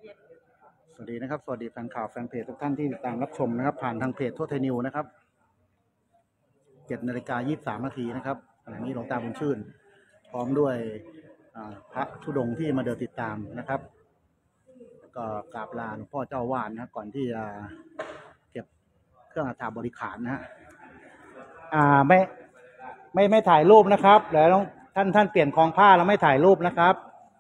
สวัสดีนะครับสวัสดีแฟนข่าวแฟนเพจทุกท่านที่ติดตามรับชมนะครับผ่านทางเพจทั่วไทยนิวนะครับ7:23 นาทีนะครับขณะนี้หลวงตาบุญชื่นพร้อมด้วยพระธุดงค์ที่มาเดินติดตามนะครับก็กราบลาหลวงพ่อเจ้าวาดนะก่อนที่จะเก็บเครื่องอัฐบริขารนะฮะไม่ถ่ายรูปนะครับแล้วท่านเปลี่ยนคลองผ้าแล้วไม่ถ่ายรูปนะครับ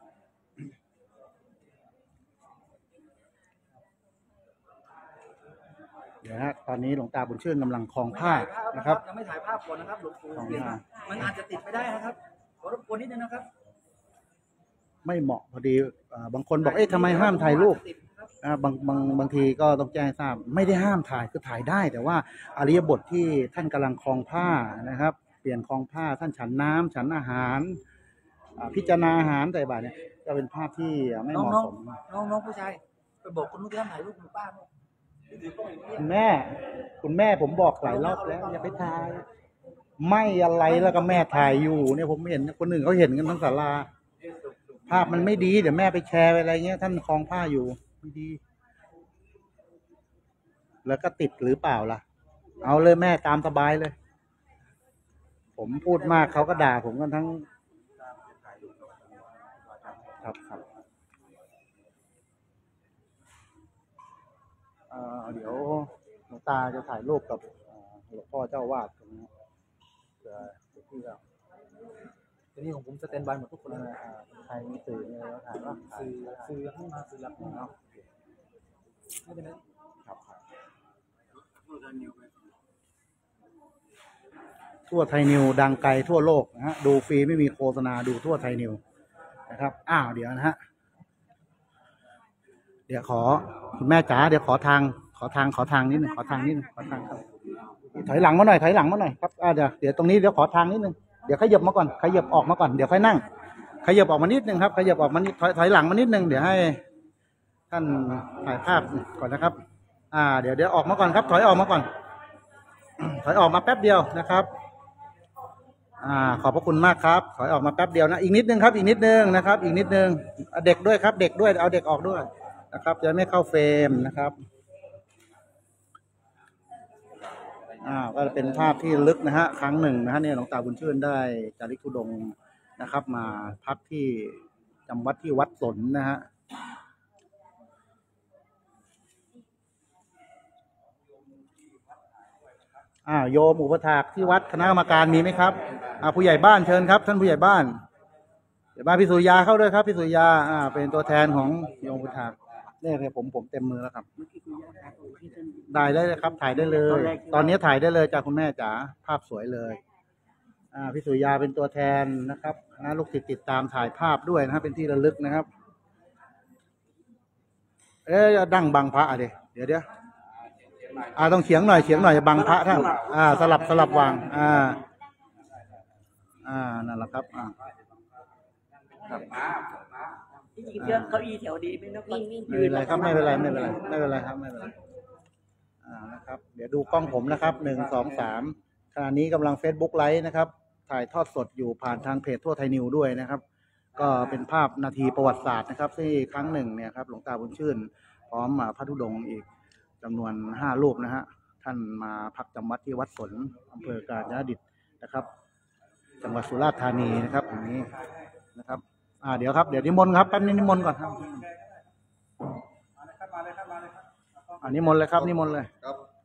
เดี๋ยวฮะตอนนี้หลวงตาบุญชื่นกำลังคลองผ้านะครับยังไม่ถ่ายภาพก่อนนะครับหลวงปู่มันอาจจะติดไม่ได้นะครับขอรบกวนนิดนึงนะครับไม่เหมาะพอดีบางคนบอกทำไมห้ามถ่ายรูปบางทีก็ต้องแจ้งทราบไม่ได้ห้ามถ่ายคือถ่ายได้แต่ว่าอริยบทที่ท่านกำลังคลองผ้านะครับเปลี่ยนคลองผ้าท่านฉันน้ำฉันอาหารพิจารณาอาหารใส่บาตรเนี่ยก็เป็นภาพที่ไม่เหมาะสมน้องผู้ชายไปบอกคุณลูกที่ห้ามถ่ายรูปคุณป้าคุณแม่ผมบอกหลายรอบแล้วอย่าไปถ่ายไม่อะไรแล้วก็แม่ถ่ายอยู่เนี่ยผมเห็นคนอื่นเขาเห็นกันทั้งศาลาภาพมันไม่ดีเดี๋ยวแม่ไปแชร์ไปอะไรเงี้ยท่านคลองผ้าอยู่ไม่ดีแล้วก็ติดหรือเปล่าล่ะเอาเลยแม่ตามสบายเลยผมพูดมากเขาก็ด่าผมกันทั้งครับเดี๋ยวหลวงตาจะถ่ายรูปกับหลวงพ่อเจ้าวาดตรงนี้เผื่อที่เราทีนี้ของผมสแตนบายหมดทุกคนเลยใครมีสื่อเนี่ยเราถ่ายว่าสื่อให้มาสื่อหลักเนาะไม่เป็นไรครับทั่วไทยนิวดังไกลทั่วโลกนะฮะดูฟรีไม่มีโฆษณาดูทั่วไทยนิวนะครับเดี๋ยวนะฮะเดี๋ยวขอคุณแม่จ๋าเดี๋ยวขอทางนิดนึงครับถอยหลังมาหน่อยครับเดี๋ยวตรงนี้เดี๋ยวขอทางนิดนึงเดี๋ยวขยับมาก่อนขยับออกมาก่อนเดี๋ยวค่อยนั่งขยับออกมานิดนึงครับขยับออกมานิดถอยหลังมานิดนึงเดี๋ยวให้ท่านถ่ายภาพก่อนนะครับเดี๋ยวออกมาก่อนครับถอยออกมาก่อนถอยออกมาแป๊บเดียวนะครับขอบพระคุณมากครับถอยออกมาแป๊บเดียวนะอีกนิดนึงครับอีกนิดนึงนะครับอีกนิดนึงเด็กด้วยครับเด็กด้วยเอาเด็กออกด้วยนะครับจะไม่เข้าเฟรมนะครับก็เป็นภาพที่ลึกนะฮะครั้งหนึ่งนะฮะเนี่ยหลวงตาบุญชื่นได้จาริกธุดงค์นะครับมาพักที่จำวัดที่วัดสนนะฮะโยมอุปถากที่วัดคณะกรรมการมีไหมครับผู้ใหญ่บ้านเชิญครับท่านผู้ใหญ่บ้านพี่สุริยาเข้าด้วยครับพี่สุริยาเป็นตัวแทนของโยมอุปถากเนี่ยผมเต็มมือแล้วครับได้เลยครับถ่ายได้เลยตอนนี้ถ่ายได้เลยจากคุณแม่จ๋าภาพสวยเลยพี่สุริยาเป็นตัวแทนนะครับนะลูกศิษย์ติดตามถ่ายภาพด้วยนะครับเป็นที่ระลึกนะครับดั้งบังพระเดี๋ยวต้องเฉียงหน่อยบังพระท่านสลับวางนั่นแหละครับจริงๆเรื่องเก้าอี้แถวดีไม่ต้องไม่เป็นไรครับไม่เป็นไรครับไม่เป็นไรนะครับเดี๋ยวดูกล้องผมนะครับ1 2 3ขณะนี้กำลัง Facebook ไลฟ์นะครับถ่ายทอดสดอยู่ผ่านทางเพจทั่วไทยนิวด้วยนะครับก็เป็นภาพนาทีประวัติศาสตร์นะครับที่ครั้งหนึ่งเนี่ยครับหลวงตาบุญชื่นพร้อมพระธุดงค์อีกจำนวน5 รูปนะฮะท่านมาพักจำวัดที่วัดสนอำเภอกาญจนดิตนะครับจังหวัดสุราษฎร์ธานีนะครับอย่างนี้นะครับเดี๋ยวนิมนต์ครับแป๊บนิมนต์ก่อนครับนิมนต์เลยครับนิมนต์เลย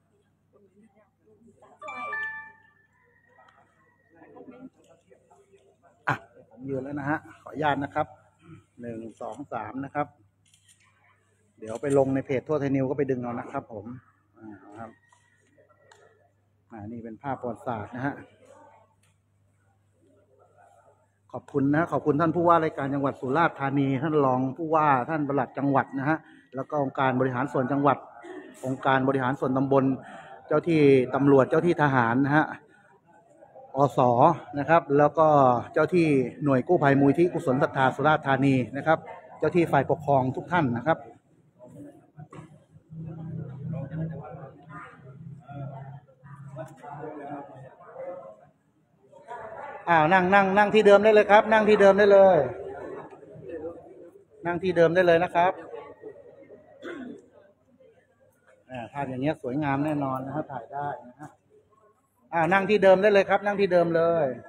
ผมยืนแล้วนะฮะขออนุญาตนะครับ1 2 3นะครับเดี๋ยวไปลงในเพจทั่วไทยนิวก็ไปดึงเอานะครับผมครับนี่เป็นภาพประวัติศาสตร์นะฮะขอบคุณท่านผู้ว่าราชการจังหวัดสุราษฎร์ธานีท่านรองผู้ว่าท่านปลัดจังหวัดนะฮะแล้วก็องค์การบริหารส่วนจังหวัดองค์การบริหารส่วนตำบลเจ้าที่ตำรวจเจ้าที่ทหารนะฮะอสนะครับแล้วก็เจ้าที่หน่วยกู้ภัยมูลที่กุศลศรัทธาสุราษฎร์ธานีนะครับเจ้าที่ฝ่ายปกครองทุกท่านนะครับนั่งที่เดิมได้เลยครับนั่งที่เดิมได้เลยนะครับภาพอย่างเงี้ยสวยงามแน่นอนนะครับถ่ายได้นะฮะนั่งที่เดิมได้เลยครับ นั่งที่เดิมเลย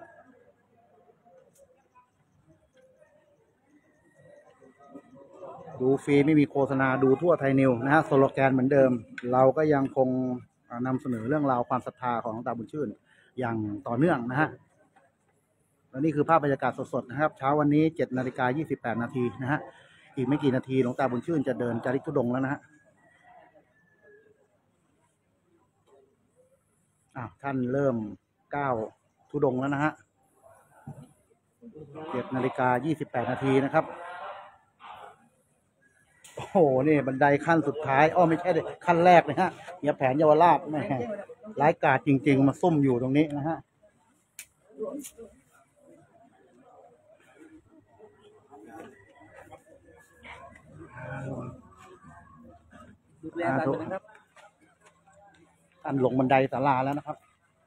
ดูฟรีไม่มีโฆษณาดูทั่วไทยนิวนะฮะสโลแกนเหมือนเดิม เราก็ยังคงนำเสนอเรื่องราวความศรัทธาของหลวงตาบุญชื่นอย่างต่อเนื่องนะฮะและนี่คือภาพบรรยากาศสดๆนะครับเช้าวันนี้7:28 นาทีนะฮะอีกไม่กี่นาทีหลวงตาบุญชื่นจะเดินจาริกธุดงค์แล้วนะฮะท่านเริ่มก้าวธุดงค์แล้วนะฮะ7:28 นาทีนะครับโอ้โหนี่บันไดขั้นสุดท้ายไม่ใช่เลยขั้นแรกนะฮะเนี่ยแผนเยาวราชแม่ร้ายกาจจริงๆมาซุ่มอยู่ตรงนี้นะฮะดูแลกันนะครับท่านลงบันไดศาลาแล้วนะครับ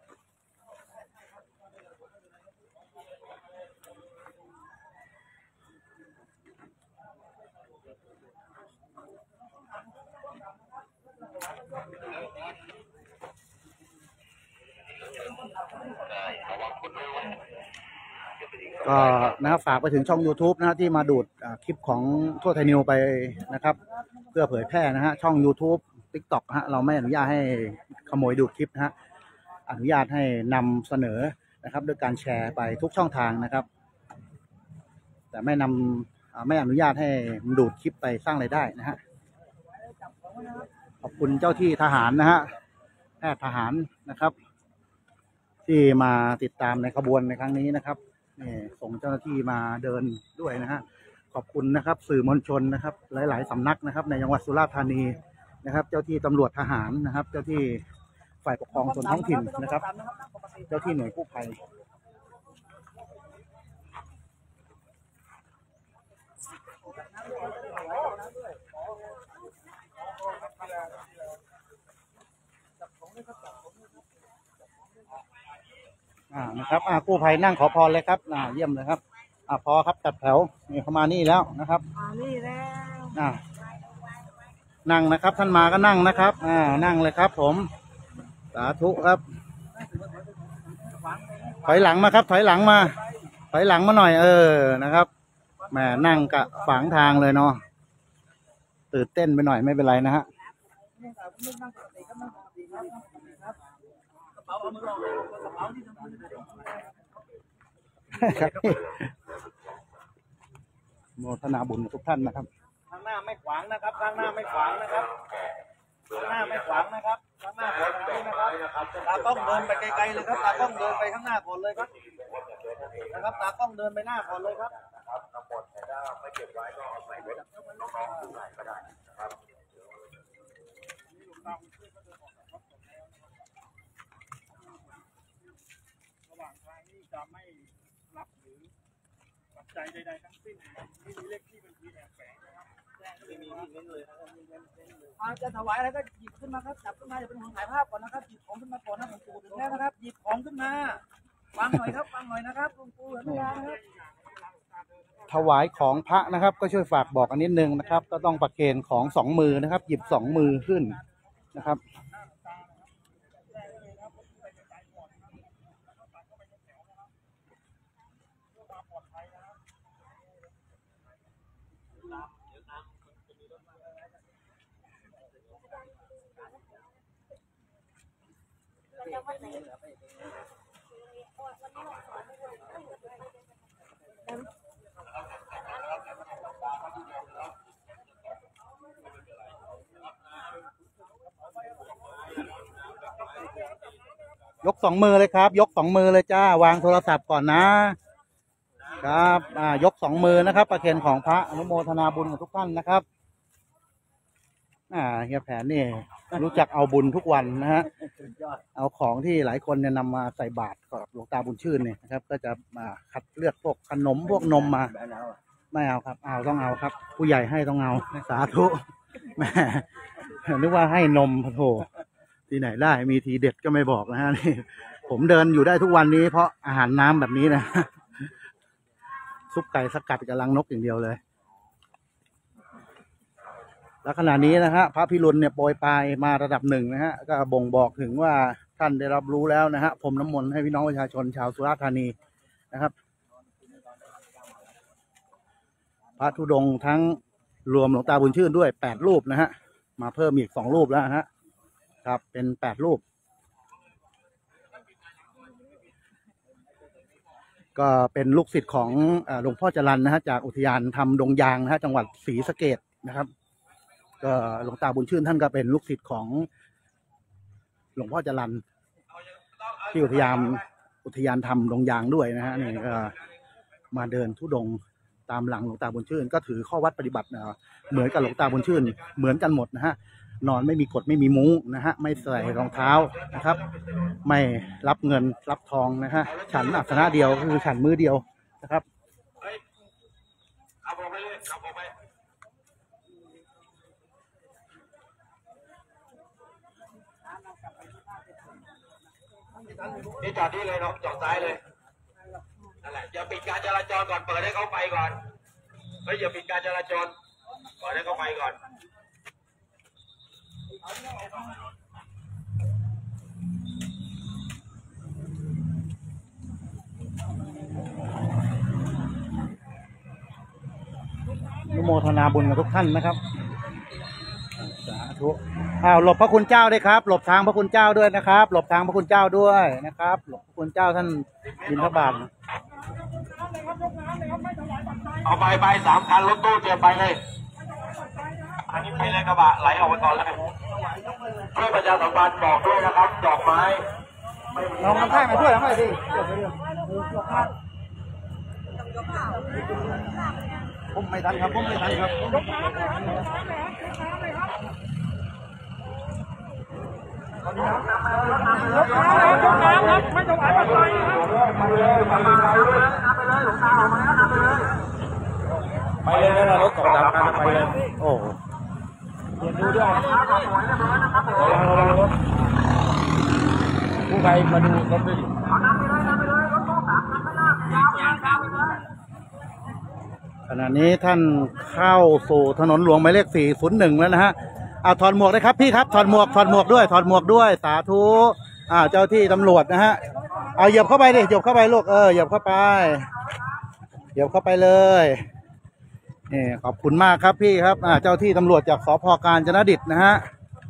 ก็นะครับฝากไปถึงช่อง YouTube นะที่มาดูดคลิปของทั่วไทยนิวไปนะครับเพื่อเผยแพร่นะฮะช่อง YouTube TikTok ฮะเราไม่อนุญาตให้ขโมยดูดคลิปนะฮะอนุญาตให้นำเสนอนะครับด้วยการแชร์ไปทุกช่องทางนะครับแต่ไม่อนุญาตให้ดูดคลิปไปสร้างรายได้นะฮะขอบคุณเจ้าที่ทหารนะฮะแพทย์ทหารนะครับที่มาติดตามในขบวนในครั้งนี้นะครับส่งเจ้าหน้าที่มาเดินด้วยนะฮะขอบคุณนะครับสื่อมวลชนนะครับหลายๆสำนักนะครับในจังหวัดสุราษฎร์ธานีนะครับเจ้าที่ตำรวจทหารนะครับเจ้าที่ฝ่ายปกครองส่วนท้องถิ่นนะครับเจ้าที่หน่วยกู้ภัยนะครับกู้ภัยนั่งขอพรเลยครับเยี่ยมเลยครับพอครับจัดแถวนี่เข้ามานี่แล้วนะครับนี่แล้วนั่งนะครับท่านมาก็นั่งนะครับนั่งเลยครับผมสาธุครับถอยหลังมาครับถอยหลังมาถอยหลังมาหน่อยนะครับแหมนั่งกะฝางทางเลยเนาะตื่นเต้นไปหน่อยไม่เป็นไรนะฮะโมทนาบุญทุกท่านนะครับข้างหน้าไม่ขวางนะครับข้างหน้าไม่ขวางนะครับข้างหน้าไม่ขวางนะครับข้างหน้าขวางนี้นะครับตาต้องเดินไปไกลๆเลยครับตาต้องเดินไปข้างหน้าก่อนเลยครับนะครับตาต้องเดินไปหน้าก่อนเลยครับน้ำมนต์ถ้าไม่เก็บไว้ก็เอาใส่ไว้น้องๆดูไหนก็ได้นะครับระหว่างทางนี้จะไม่รับหรือปัจจัยใดๆทั้งสิ้นไม่มีเลขที่บัญชีแอบแฝงนะครับไม่มีเน้นเลยนะครับมีเน้นเลยจะถวายอะไรก็หยิบขึ้นมาครับจับขึ้นมาอย่าเป็นของถ่ายภาพก่อนนะครับหยิบของขึ้นมาก่อนนะหลวงปู่ถึงแล้วนะครับหยิบของขึ้นมาวางหน่อยครับวางหน่อยนะครับหลวงปู่เห็นไหมครับถวายของพระนะครับก็ช่วยฝากบอกอันนิดนึงนะครับก็ต้องประเคนของ2 มือนะครับหยิบ2 มือขึ้นนะครับยก2 มือเลยครับยก2 มือเลยจ้าวางโทรศัพท์ก่อนนะครับยก2 มือนะครับประเคนของพระอนุโมทนาบุญกับทุกท่านนะครับเฮียแผนนี่รู้จักเอาบุญทุกวันนะฮะเอาของที่หลายคนเนี่ยนำมาใส่บาตรกับหลวงตาบุญชื่นเนี่ยนะครับก็จะมาคัดเลือกพวกขนมพวกนมมาไม่เอาครับต้องเอาครับผู้ใหญ่ให้ต้องเอาสาธุแม่นึกว่าให้นมโถที่ไหนได้มีทีเด็ดก็ไม่บอกนะฮะนี่ผมเดินอยู่ได้ทุกวันนี้เพราะอาหารน้ำแบบนี้นะซุปไก่สกัดกับรังนกอย่างเดียวเลยและขณะนี้นะฮะพระพิรุณเนี่ยโปรยปลายมาระดับหนึ่งนะฮะก็บ่งบอกถึงว่าท่านได้รับรู้แล้วนะฮะพรมน้ำมนต์ให้พี่น้องประชาชนชาวสุราษฎร์ธานีนะครับพระธุดงค์ทั้งรวมหลวงตาบุญชื่นด้วย8 รูปนะฮะมาเพิ่มอีก2 รูปแล้วฮะครับเป็น8 รูปก็เป็นลูกศิษย์ของหลวงพ่อจรัญนะฮะจากอุทยานธรรมดงยางนะฮะจังหวัดศรีสะเกษนะครับก็หลวงตาบุญชื่นท่านก็เป็นลูกศิษย์ของหลวงพ่อจรัญที่อุทยานธรรมดงยางด้วยนะฮะนี่ก็มาเดินธุดงค์ตามหลังหลวงตาบุญชื่นก็ถือข้อวัดปฏิบัติเหมือนกับหลวงตาบุญชื่นเหมือนกันหมดนะฮะนอนไม่มีกฎไม่มีมุ้งนะฮะไม่ใส่รองเท้านะครับไม่รับเงินรับทองนะฮะฉันอาสนะเดียวคือฉันมือเดียวนะครับนี่จอดนี่เลยเนาะจอดซ้ายเลยนั่นแหละอย่าปิดการจราจรก่อนเปิดให้เขาไปก่อนเฮ้ยอย่าปิดการจราจรเปิดให้เขาไปก่อนอนุโมทนาบุญกับทุกท่านนะครับสาธุหลบพระคุณเจ้าด้วยครับหลบทางพระคุณเจ้าด้วยนะครับหลบทางพระคุณเจ้าด้วยนะครับหลบพระคุณเจ้าท่านบิณฑบาตเอาไป3 คันรถตู้เตรียมไปเลยอันนี้ไปเลยกระบะไหลออกไปก่อนเลยเพื่อประชาสัมพันธ์บอกด้วยนะครับดอกไม้ลองทำท่ามาช่วยทำไมดิผมไม่ทันครับผมไม่ทันครับไม่ต้องอะไรไปไปเลยนะรถสองสามคันไปเลยโอ้เดี๋ยวดูด้วยระวังรถผู้ใครมาดูรถด้วยขณะนี้ท่านเข้าสู่ถนนหลวงหมายเลข401แล้วนะฮะถอดหมวกเลยครับพี่ครับถอดหมวกด้วยถอดหมวกด้วยสาธุเจ้าที่ตำรวจนะฮะเอาเหยียบเข้าไปดิเหยียบเข้าไปลูกเหยียบเข้าไปเลยนี่ขอบคุณมากครับพี่ครับเจ้าที่ตำรวจจากสภ.กาญจนดิตนะฮะ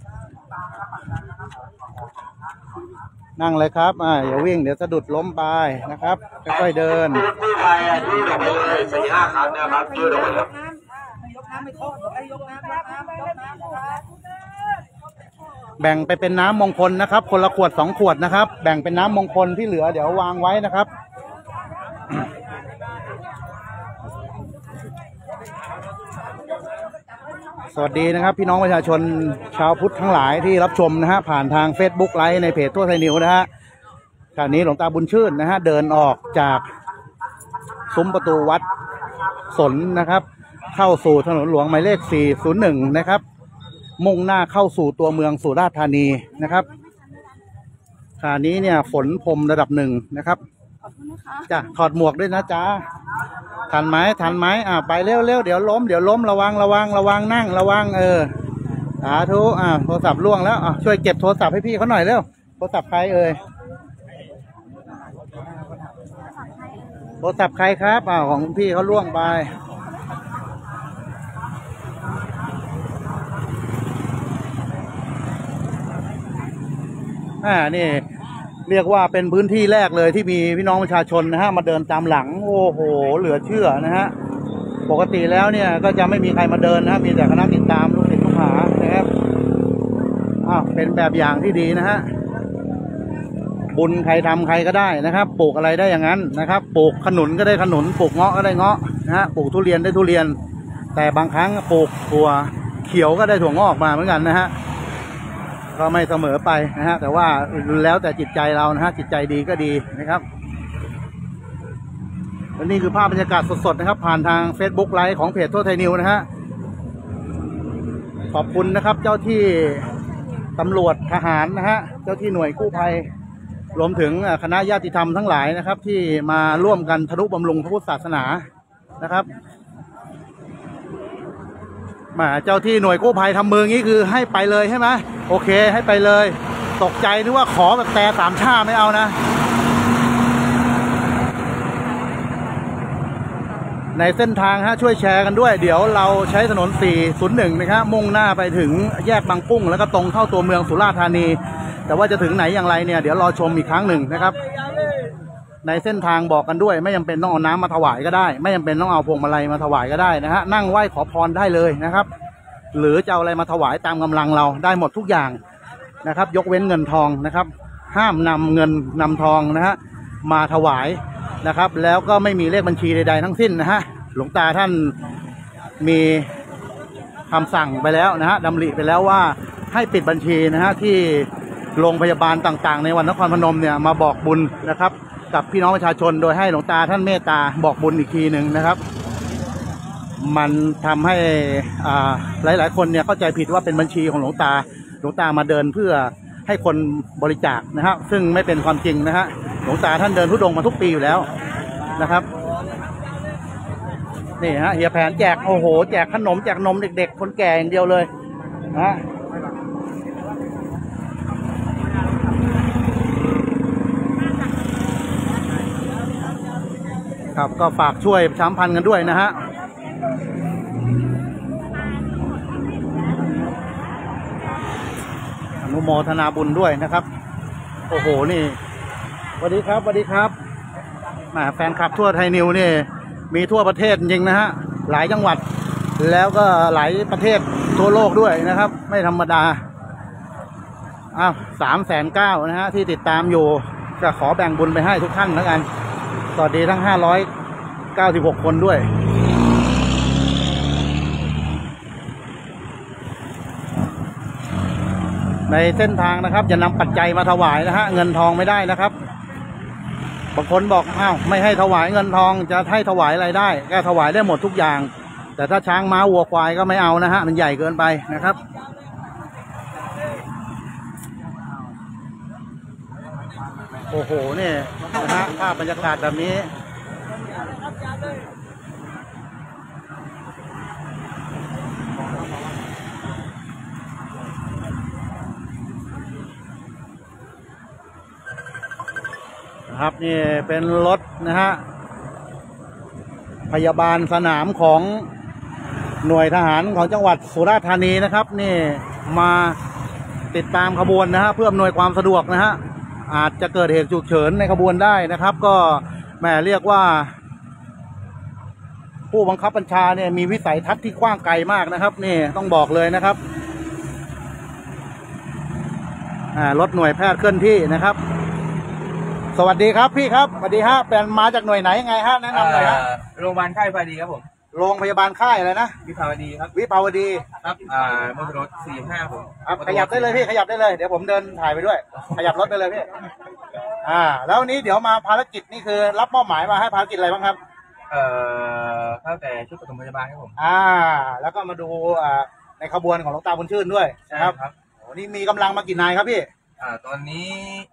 นั่งเลยครับอย่าวิ่งเดี๋ยวสะดุดล้มไปนะครับค่อยๆเดินผู้ใครยืดออกไปเลย4-5 คันนะครับยืดออกไปเลยยกน้ำไม่โทษยกน้ำแบ่งไปเป็นน้ำมงคลนะครับคนละขวด2 ขวดนะครับแบ่งเป็นน้ำมงคลที่เหลือเดี๋ยววางไว้นะครับสวัสดีนะครับพี่น้องประชาชนชาวพุทธทั้งหลายที่รับชมนะฮะผ่านทาง Facebook ไลฟ์ในเพจทั่วไทยนิวนะฮะขณะนี้หลวงตาบุญชื่นนะฮะเดินออกจากซุ้มประตูวัดสนนะครับเข้าสู่ถนนหลวงหมายเลข401นะครับมุ่งหน้าเข้าสู่ตัวเมืองสุราษฎร์ธานีนะครับขณะนี้เนี่ยฝนพรมระดับ1นะครับจ้ะถอดหมวกด้วยนะจ๊ะทันไหมไปเร็วเดี๋ยวล้มระวังนั่งระวังสาธุโทรศัพท์ล่วงแล้วช่วยเก็บโทรศัพท์ให้พี่เขาหน่อยเร็วโทรศัพท์ใครโทรศัพท์ใครครับของพี่เขาล่วงไปนี่เรียกว่าเป็นพื้นที่แรกเลยที่มีพี่น้องประชาชนนะฮะมาเดินตามหลังโอ้โหเหลือเชื่อนะฮะปกติแล้วเนี่ยก็จะไม่มีใครมาเดินนะมีแต่คณะติดตามลูกศิษย์ลูกหานะครับเป็นแบบอย่างที่ดีนะฮะบุญใครทำใครก็ได้นะครับปลูกอะไรได้อย่างนั้นนะครับปลูกขนุนก็ได้ขนุนปลูกเงาะก็ได้เงาะนะฮะปลูกทุเรียนได้ทุเรียนแต่บางครั้งปลูกถั่วเขียวก็ได้ถั่วงอกมาเหมือนกันนะฮะก็ไม่เสมอไปนะฮะแต่ว่าแล้วแต่จิตใจเรานะฮะจิตใจดีก็ดีนะครับและนี่คือภาพบรรยากาศสดๆนะครับผ่านทาง Facebook ไลฟ์ของเพจทั่วไทยนิวนะฮะขอบคุณนะครับเจ้าที่ตำรวจทหารนะฮะเจ้าที่หน่วยกู้ภัยรวมถึงคณะญาติธรรมทั้งหลายนะครับที่มาร่วมกันทนุบำรุงพระพุทธศาสนานะครับมาเจ้าที่หน่วยกู้ภัยทำมืองี้คือให้ไปเลยใช่ไหมโอเคให้ไปเลยตกใจนึกว่าขอแบบแต่สามชาไม่เอานะในเส้นทางฮะช่วยแชร์กันด้วยเดี๋ยวเราใช้ถนน401นะครับมุ่งหน้าไปถึงแยกบางกุ้งแล้วก็ตรงเข้าตัวเมืองสุราษฎร์ธานีแต่ว่าจะถึงไหนอย่างไรเนี่ยเดี๋ยวรอชมอีกครั้งหนึ่งนะครับในเส้นทางบอกกันด้วยไม่จำเป็นต้องเอาน้ำมาถวายก็ได้ไม่จำเป็นต้องเอาพวงมาลัยมาถวายก็ได้นะฮะนั่งไหว้ขอพรได้เลยนะครับหรือจะเอาอะไรมาถวายตามกำลังเราได้หมดทุกอย่างนะครับยกเว้นเงินทองนะครับห้ามนำเงินนำทองนะฮะมาถวายนะครับแล้วก็ไม่มีเลขบัญชีใดๆทั้งสิ้นนะฮะหลวงตาท่านมีคำสั่งไปแล้วนะฮะดำริไปแล้วว่าให้ปิดบัญชีนะฮะที่โรงพยาบาลต่างๆในวันนครพนมเนี่ยมาบอกบุญนะครับกับพี่น้องประชาชนโดยให้หลวงตาท่านเมตตาบอกบุญอีกทีหนึ่งนะครับมันทำให้หลายๆคนเนี่ยเข้าใจผิดว่าเป็นบัญชีของหลวงตามาเดินเพื่อให้คนบริจาคนะฮะซึ่งไม่เป็นความจริงนะฮะหลวงตาท่านเดินธุดงค์มาทุกปีอยู่แล้วนะครับนี่ฮะเฮียแผนแจกโอ้โหแจกขนมแจกนมเด็กๆคนแก่อย่างเดียวเลยนะครับก็ฝากช่วยประชาสัมพันธ์กันด้วยนะฮะอนุโมทนาบุญด้วยนะครับโอ้โหนี่สวัสดีครับสวัสดีครับแฟนคลับทั่วไทยนิวนี่มีทั่วประเทศจริงนะฮะหลายจังหวัดแล้วก็หลายประเทศทั่วโลกด้วยนะครับไม่ธรรมดา309,000นะฮะที่ติดตามอยู่จะขอแบ่งบุญไปให้ทุกท่านแล้วกันสวัสดีทั้ง596คนด้วยในเส้นทางนะครับจะนำปัจจัยมาถวายนะฮะเงินทองไม่ได้นะครับบางคนบอกไม่ให้ถวายเงินทองจะให้ถวายอะไรได้ก็ถวายได้หมดทุกอย่างแต่ถ้าช้างม้าวัวควายก็ไม่เอานะฮะมันใหญ่เกินไปนะครับโอ้โหนี่นะฮะภาพบรรยากาศแบบนี้ครับนี่เป็นรถนะฮะพยาบาลสนามของหน่วยทหารของจังหวัดสุราษฎร์ธานีนะครับนี่มาติดตามขบวนนะฮะเพื่ออำนวยความสะดวกนะฮะอาจจะเกิดเหตุฉุกเฉินในขบวนได้นะครับก็แหมเรียกว่าผู้บังคับบัญชาเนี่ยมีวิสัยทัศน์ที่กว้างไกลมากนะครับนี่ต้องบอกเลยนะครับรถหน่วยแพทย์เคลื่อนที่นะครับสวัสดีครับพี่ครับสวัสดีฮะเป็นมาจากหน่วยไหนยังไงฮะแนะนำหน่อยฮะโรงพยาบาลค่ายพอดีครับผมโรงพยาบาลค่ายอะไรนะวิภาวดีครับวิภาวดีครับมอเตอร์รถ45ผมครับขยับได้เลยพี่ขยับได้เลยเดี๋ยวผมเดินถ่ายไปด้วยขยับรถไปเลยพี่แล้ววันนี้เดี๋ยวมาภารกิจนี่คือรับมอบหมายมาให้ภารกิจอะไรบ้างครับตั้งแต่ชุดปฐมพยาบาลครับผมแล้วก็มาดูในขบวนของหลวงตาบุญชื่นด้วยนะครับโอ้นี่มีกำลังมากี่นายครับพี่ตอนนี้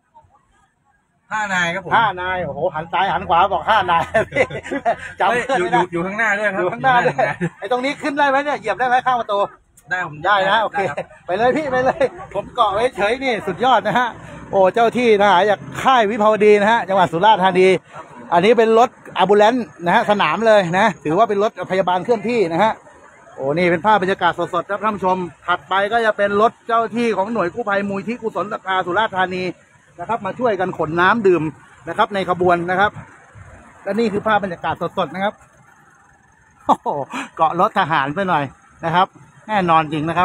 5 นายครับผม 5 นายโอ้โหหันซ้ายหันขวาบอก5 นายพี่จำอยู่ข้างหน้าด้วยครับอยู่ข้างหน้าด้วยไอ้ตรงนี้ขึ้นได้ไหมเนี่ยเหยียบได้ไหมข้างประตูได้ผมได้นะโอเคไปเลยพี่ไปเลยผมเกาะไว้เฉยนี่สุดยอดนะฮะโอ้เจ้าที่ทหารจากค่ายวิภาวดีนะฮะจังหวัดสุราษฎร์ธานีอันนี้เป็นรถอัมบูเลนซ์นะฮะสนามเลยนะถือว่าเป็นรถพยาบาลเคลื่อนที่นะฮะโอ้นี่เป็นภาพบรรยากาศสดๆครับท่านผู้ชมถัดไปก็จะเป็นรถเจ้าที่ของหน่วยกู้ภัยมูลที่กุศลศรัทธาสุราษฎร์ธานีนะครับมาช่วยกันขนน้ำดื่มนะครับในขบวนนะครับและนี่คือภาพบรรยากาศสดๆนะครับโอ้โหเกาะรถทหารไปหน่อยนะครับแน่นอนจริงนะครับ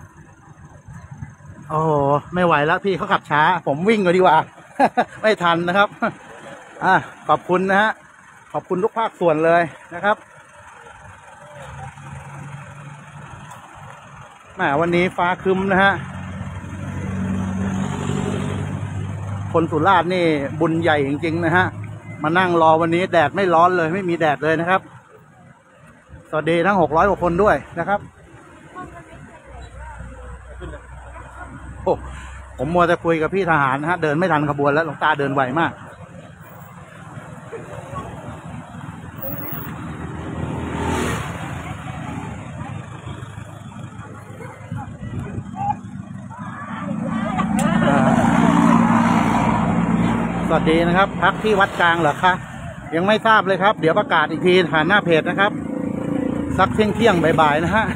โอ้โหไม่ไหวแล้วพี่เขาขับช้าผมวิ่งเลยดีกว่า ไม่ทันนะครับขอบคุณนะฮะขอบคุณทุกภาคส่วนเลยนะครับวันนี้ฟ้าครึ้มนะฮะคนสุราษฎร์นี่บุญใหญ่จริงๆนะฮะมานั่งรอวันนี้แดดไม่ร้อนเลยไม่มีแดดเลยนะครับสวัสดีทั้ง600 กว่าคนด้วยนะครับโอ้ผมมัวจะคุยกับพี่ทหารนะฮะเดินไม่ทันขบวนแล้วหลวงตาเดินไวมากสวัสดีนะครับ พักที่วัดกลางเหรอคะยังไม่ทราบเลยครับเดี๋ยวประกาศอีกทีผ่านหน้าเพจนะครับสักเที่ยงบ่ายๆนะฮะ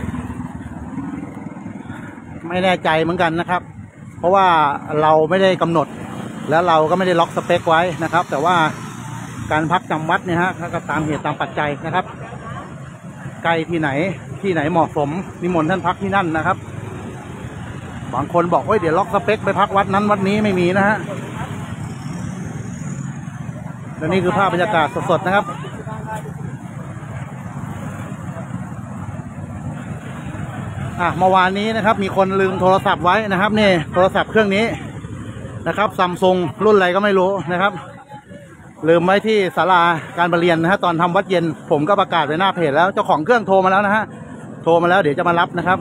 ไม่แน่ใจเหมือนกันนะครับ เพราะว่าเราไม่ได้กำหนดแล้วเราก็ไม่ได้ล็อกสเปคไว้นะครับ แต่ว่าการพักจำวัดเนี่ยฮะก็ตามเหตุตามปัจจัยนะครับใกล้ที่ไหนเหมาะสมนิมนต์ท่านพักที่นั่นนะครับบางคนบอกว่าเดี๋ยวล็อกสเปคไปพักวัดนั้นวัดนี้ไม่มีนะฮะและนี่คือภาพบรรยากาศสดๆนะครับเมื่อวานนี้นะครับมีคนลืมโทรศัพท์ไว้นะครับนี่โทรศัพท์เครื่องนี้นะครับซัมซุงรุ่นอะไรก็ไม่รู้นะครับลืมไว้ที่ศาลาการประเรียนนะฮะตอนทำวัดเย็นผมก็ประกาศไว้หน้าเพจแล้วเจ้าของเครื่องโทรมาแล้วนะฮะโทรมาแล้วเดี๋ยวจะมารับนะครับ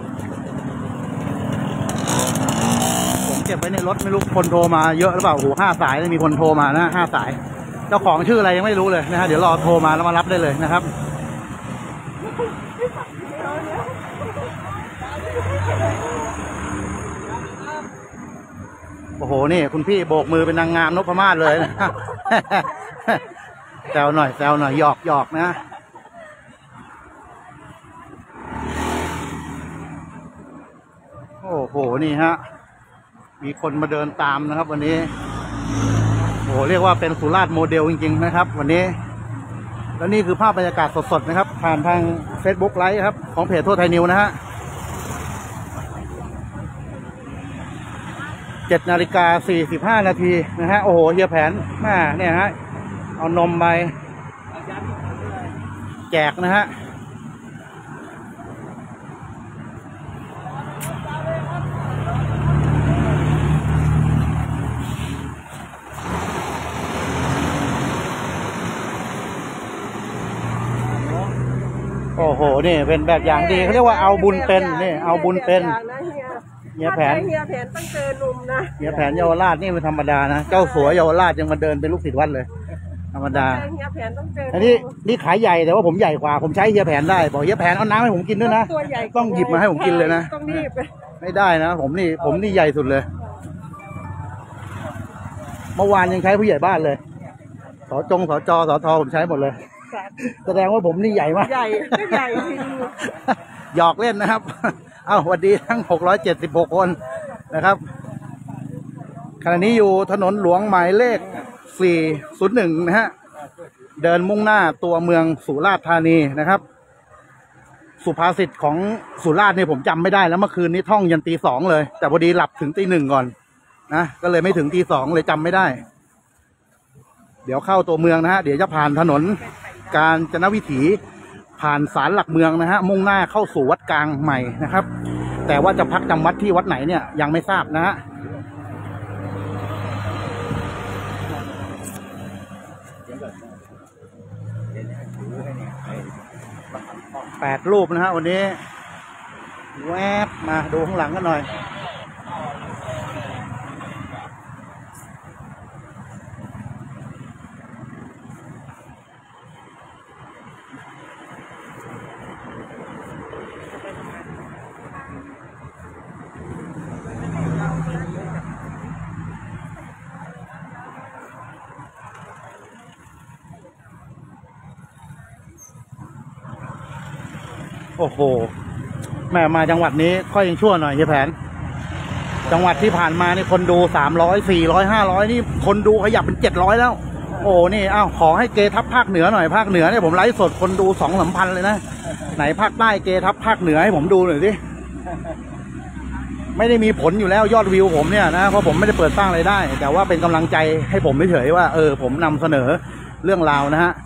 ผมเก็บไว้ในรถไม่รู้คนโทรมาเยอะหรือเปล่าโอ้โห5 สายมีคนโทรมานะ5 สายเจ้าของชื่ออะไรยังไม่รู้เลยนะฮะเดี๋ยวรอโทรมาแล้วมารับได้เลยนะครับโอ้โหนี่คุณพี่โบกมือเป็นนางงามนพมาศเลยนะแซวหน่อยหยอกนะโอ้โหนี่ฮะมีคนมาเดินตามนะครับวันนี้โอ้เรียกว่าเป็นสุราษฎร์โมเดลจริงๆนะครับวันนี้แล้วนี่คือภาพบรรยากาศสดๆนะครับผ่านทาง Facebook ไลฟ์ครับของเพจทั่วไทยนิวนะฮะ7:45 นาทีนะฮะโอ้โหเฮียแผนเนี่ยฮะเอานมไปแจกนะฮะโอ้โหนี่เป็นแบบอย่างดีเขาเรียกว่าเอาบุญเป็นนี่เอาบุญเป็นเฮียแผนต้องเจอหนุ่มนะเฮียแผนเยาวราชนี่เป็นธรรมดานะเจ้าสัวเยาวราชยังมาเดินเป็นลูกศิษย์วัดเลยธรรมดาเฮียแผนต้องเจออันนี้ขายใหญ่แต่ว่าผมใหญ่กว่าผมใช้เฮียแผนได้บอกเฮียแผนเอาน้ำให้ผมกินด้วยนะต้องหยิบมาให้ผมกินเลยนะไม่ได้นะผมนี่ใหญ่สุดเลยเมื่อวานยังใช้ผู้ใหญ่บ้านเลยสจผมใช้หมดเลยแสดงว่าผมนี่ใหญ่มากใหญ่จริงหยอกเล่นนะครับสวัสดีทั้ง676 คนนะครับขณะนี้อยู่ถนนหลวงหมายเลข401นะฮะเดินมุ่งหน้าตัวเมืองสุราษฎร์ธานีนะครับสุภาษิตของสุราษฎร์เนี่ยผมจำไม่ได้แล้วเมื่อคืนนี้ท่องยันตี 2เลยแต่พอดีหลับถึงตี 1ก่อนนะก็เลยไม่ถึงตี 2เลยจำไม่ได้เดี๋ยวเข้าตัวเมืองนะฮะเดี๋ยวจะผ่านถนนกาญจนวิถีผ่านศาลหลักเมืองนะฮะมุ่งหน้าเข้าสู่วัดกลางใหม่นะครับแต่ว่าจะพักจำวัดที่วัดไหนเนี่ยยังไม่ทราบนะฮะ8 รูปนะฮะวันนี้แวบมาดูข้างหลังกันหน่อยโอ้โหแม่มาจังหวัดนี้ค่อยยังชั่วหน่อยเฮียแผนจังหวัดที่ผ่านมานี่คนดู300 400 500นี่คนดูขยับเป็น700แล้วโอ้นี่ขอให้เกทับภาคเหนือหน่อยภาคเหนือเนี่ยผมไลฟ์สดคนดู2-3 พันเลยนะไหนภาคใต้เกทับภาคเหนือให้ผมดูหน่อยสิไม่ได้มีผลอยู่แล้วยอดวิวผมเนี่ยนะเพราะผมไม่ได้เปิดสร้างรายได้แต่ว่าเป็นกำลังใจให้ผมเฉยๆว่าผมนำเสนอเรื่องราวนะฮะ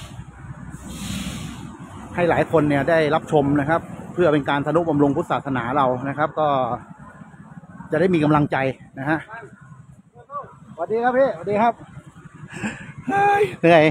ให้หลายคนเนี่ยได้รับชมนะครับเพื่อเป็นการทนุบำรุงพุทธศาสนาเรานะครับก็จะได้มีกำลังใจนะฮะสวัสดีครับพี่สวัสดีครับเหนื่อย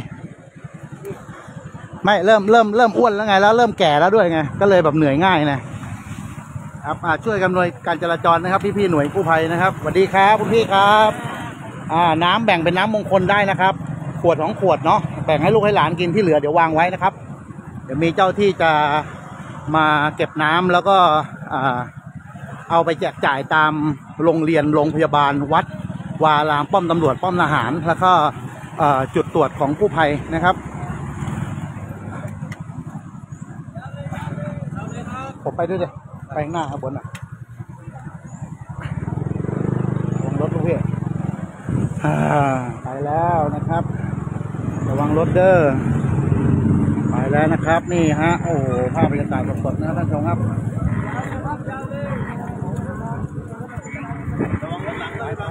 ไม่เริ่มอ้วนแล้วไงแล้วเริ่มแก่แล้วด้วยไงก็เลยแบบเหนื่อยง่ายนะครับช่วยกันหน่วยการจราจรนะครับพี่หน่วยกู้ภัยนะครับสวัสดีครับคุณพี่ครับน้ำแบ่งเป็นน้ำมงคลได้นะครับขวด2 ขวดเนาะแบ่งให้ลูกให้หลานกินที่เหลือเดี๋ยววางไว้นะครับเดี๋ยวมีเจ้าที่จะมาเก็บน้ำแล้วก็เอาไปแจกจ่ายตามโรงเรียนโรงพยาบาลวัดวาลามป้อมตำรวจป้อมทหารแล้วก็จุดตรวจของกู้ภัยนะครับผมไปด้วยเลยไปข้างหน้าครับบนอ่ะลงรถลูกพี่ไปแล้วนะครับระวังรถเด้อไปแล้วนะครับนี่ฮะโอ้โหภาพบรรยากาศสดๆนะครับท่านผู้ชมครับระวังรถหลังซ้าย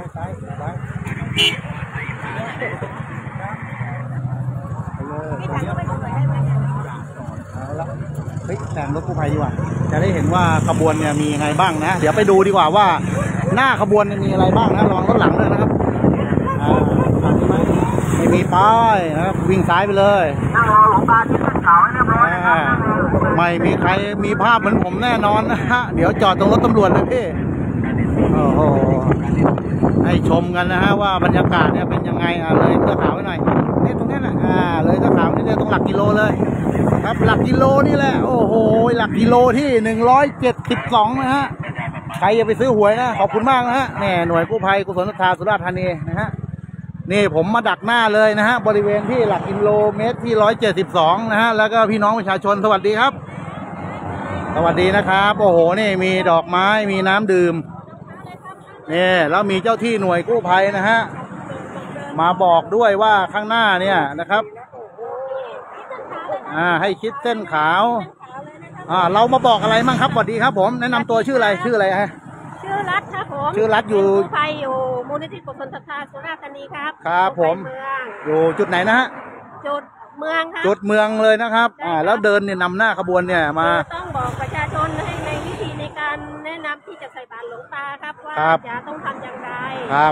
เอาละเฮ้ยแต่งรถกู้ภัยดีกว่าจะได้เห็นว่าขบวนเนี่ยมียังไงบ้างนะเดี๋ยวไปดูดีกว่าว่าหน้าขบวนมีอะไรบ้างนะระวังรถหลังด้วยนะครับไม่มีป้ายนะครับวิ่งซ้ายไปเลยนั่งรอหลวงตาที่เป็นขาวให้เรียบร้อยไม่มีใครมีภาพเหมือนผมแน่นอนนะฮะเดี๋ยวจอดตรงรถตำรวจเลยพี่โอ้โหให้ชมกันนะฮะว่าบรรยากาศเนี่ยเป็นยังไงเลยเสื้อขาวไปหน่อยนี่ตรงนี้แหละเลยเสื้อขาวนี่ตรงหลักกิโลเลยครับหลักกิโลนี่แหละโอ้โหหลักกิโลที่172นะฮะใครอย่าไปซื้อหวยนะขอบคุณมากนะฮะเนี่ยหน่วยกู้ภัยกุศลศรัทธาสุราษฎร์ธานีนะฮะนี่ผมมาดักหน้าเลยนะฮะบริเวณที่หลักกิโลเมตรที่172นะฮะแล้วก็พี่น้องประชาชนสวัสดีครับสวัสดีนะครับโอ้โหนี่มีดอกไม้มีน้ำดื่มนี่แล้วมีเจ้าที่หน่วยกู้ภัยนะฮะมาบอกด้วยว่าข้างหน้าเนี่ยนะครับให้คิดเส้นขาวเรามาบอกอะไรมั่งครับสวัสดีครับผมแนะนำตัวชื่ออะไรฮะชื่อรัฐครับผมชื่อรัฐอยู่กู้ภัยอยู่มูลนิธิกุศลศรัทธาสุราษฎร์ธานีครับครับผมอยู่จุดไหนนะฮะจุดเมืองครับจุดเมืองเลยนะครับแล้วเดินเนี่ยนำหน้าขบวนเนี่ยมาต้องบอกประชาชนให้ในวิธีในการแนะนำที่จะใส่บาตรหลวงตาครับว่าจะต้องทำอย่างไรครับ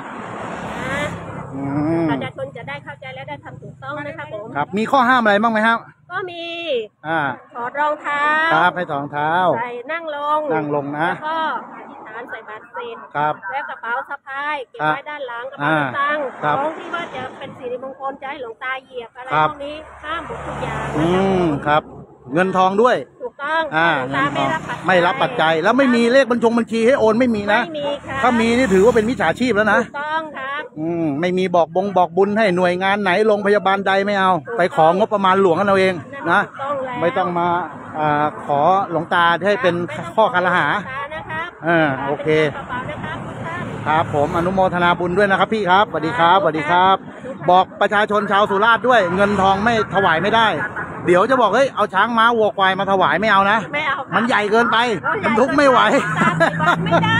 ประชาชนจะได้เข้าใจและได้ทำถูกต้องนะครับผมครับมีข้อห้ามอะไรบ้างไหมครับก็มีถอดรองเท้าครับให้ถอดรองเท้าใส่นั่งลงนะแล้วก็อธิษฐานใส่บาตรเสร็จครับแล้วกระเป๋าสะพายเก็บไว้ด้านหลังกระเป๋าตังค์ของที่ว่าจะเป็นสิริมงคลจะให้หลวงตาเหยียบอะไรพวกนี้ห้ามหมดทุกอย่างครับเงินทองด้วยถูกต้องเงินทองไม่รับปัจจัยแล้วไม่มีเลขบัญชีให้โอนไม่มีนะไม่มีค่ะถ้ามีนี่ถือว่าเป็นมิจฉาชีพแล้วนะถูกต้องครับไม่มีบอกบุญให้หน่วยงานไหนโรงพยาบาลใดไม่เอาไปของงบประมาณหลวงกันเอาเองนะไม่ต้องมาขอหลวงตาให้เป็นข้อคารหาโอเคครับผมอนุโมทนาบุญด้วยนะครับพี่ครับสวัสดีครับสวัสดีครับบอกประชาชนชาวสุราษฎร์ด้วยเงินทองไม่ถวายไม่ได้เดี๋ยวจะบอกเฮ้ยเอาช้างม้าวัวควายมาถวายไม่เอานะมันใหญ่เกินไปมันทุกไม่ไหวไม่ได้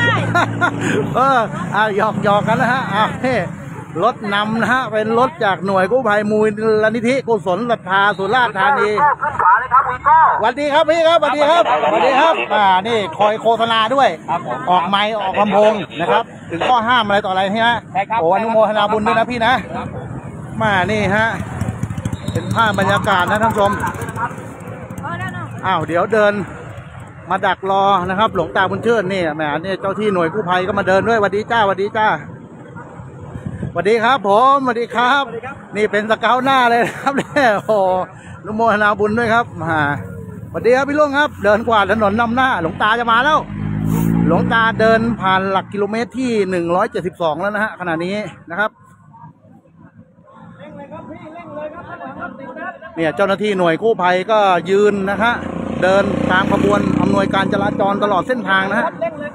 หยอกกันนะฮะรถนำนะฮะเป็นรถจากหน่วยกู้ภัยมูลนิธิกุศลศรัทธาสุราษฎร์ธานีสวัสดีครับพี่ครับสวัสดีครับสวัสดีครับนี่คอยโฆษณาด้วยออกไมค์ออกลำโพงนะครับถึงข้อห้ามอะไรต่ออะไรใช่ไหมโอ้อนุโมทนาบุญด้วยนะพี่นะมานี่ฮะเป็นภาพบรรยากาศนะท่านผู้ชมเดี๋ยวเดินมาดักรอนะครับหลวงตาบุญเชิดนี่แหมนี่เจ้าที่หน่วยกู้ภัยก็มาเดินด้วยสวัสดีจ้าสวัสดีจ้าสวัสดีครับผมสวัสดีครับนี่เป็นสเกาต์หน้าเลยครับเนี่ยโอ้อนุโมทนาบุญด้วยครับสวัสดีครับพี่ลุงครับเดินกวาดถนนนำหน้าหลวงตาจะมาแล้วหลวงตาเดินผ่านหลักกิโลเมตรที่172แล้วนะฮะขณะนี้นะครับเนี่ยเจ้าหน้าที่หน่วยกู้ภัยก็ยืนนะฮะเดินตามขบวนอำนวยการจราจรตลอดเส้นทางนะฮะ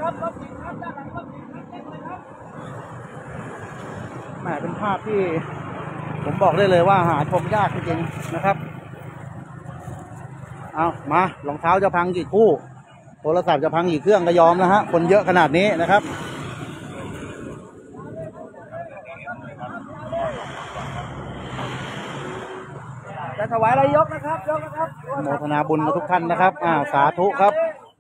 แหมเป็นภาพที่ผมบอกได้เลยว่าหาชมยากจริงๆนะครับเอามารองเท้าจะพังกี่คู่โทรศัพท์จะพังกี่เครื่องก็ยอมนะฮะคนเยอะขนาดนี้นะครับจะถวายอะไรยกนะครับยกนะครับโมทนาบุญกับทุกท่านนะครับสาธุครับ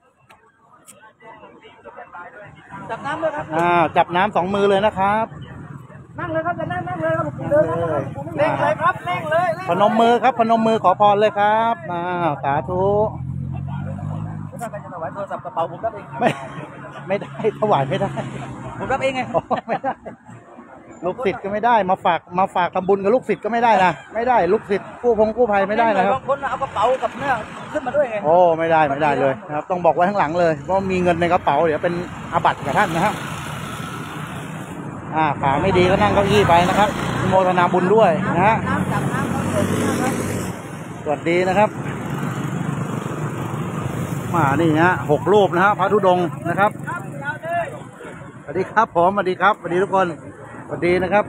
จับน้ำเลยครับจับน้ำ2 มือเลยนะครับนั่งเลยครับจะนั่งเลยครับเดินเลยครับเร่งเลยพนมมือครับพนมมือขอพรเลยครับสาธุถ้าใครจะถวายโทรศัพท์กระเป๋าผมรับเองไม่ได้ถวายไม่ได้ผมรับเองไงไม่ได้ลูกศิษย์ก็ไม่ได้มาฝากทำบุญกับลูกศิษย์ก็ไม่ได้นะไม่ได้ลูกศิษย์กู้ภัยไม่ได้นะครับบางคนเอากระเป๋ากับเนื้อขึ้นมาด้วยไงโอ้ไม่ได้เลยนะครับต้องบอกไว้ข้างหลังเลยว่ามีเงินในกระเป๋าเดี๋ยวเป็นอาบัติกับท่านนะครับขาไม่ดีก็นั่งเก้าอี้ไปนะครับอนุโมทนาบุญด้วยนะฮะสวัสดีนะครับมานี่ฮะ6 รูปนะฮะพระธุดงค์นะครับสวัสดีครับผมสวัสดีครับสวัสดีทุกคนสวัสดีนะครับ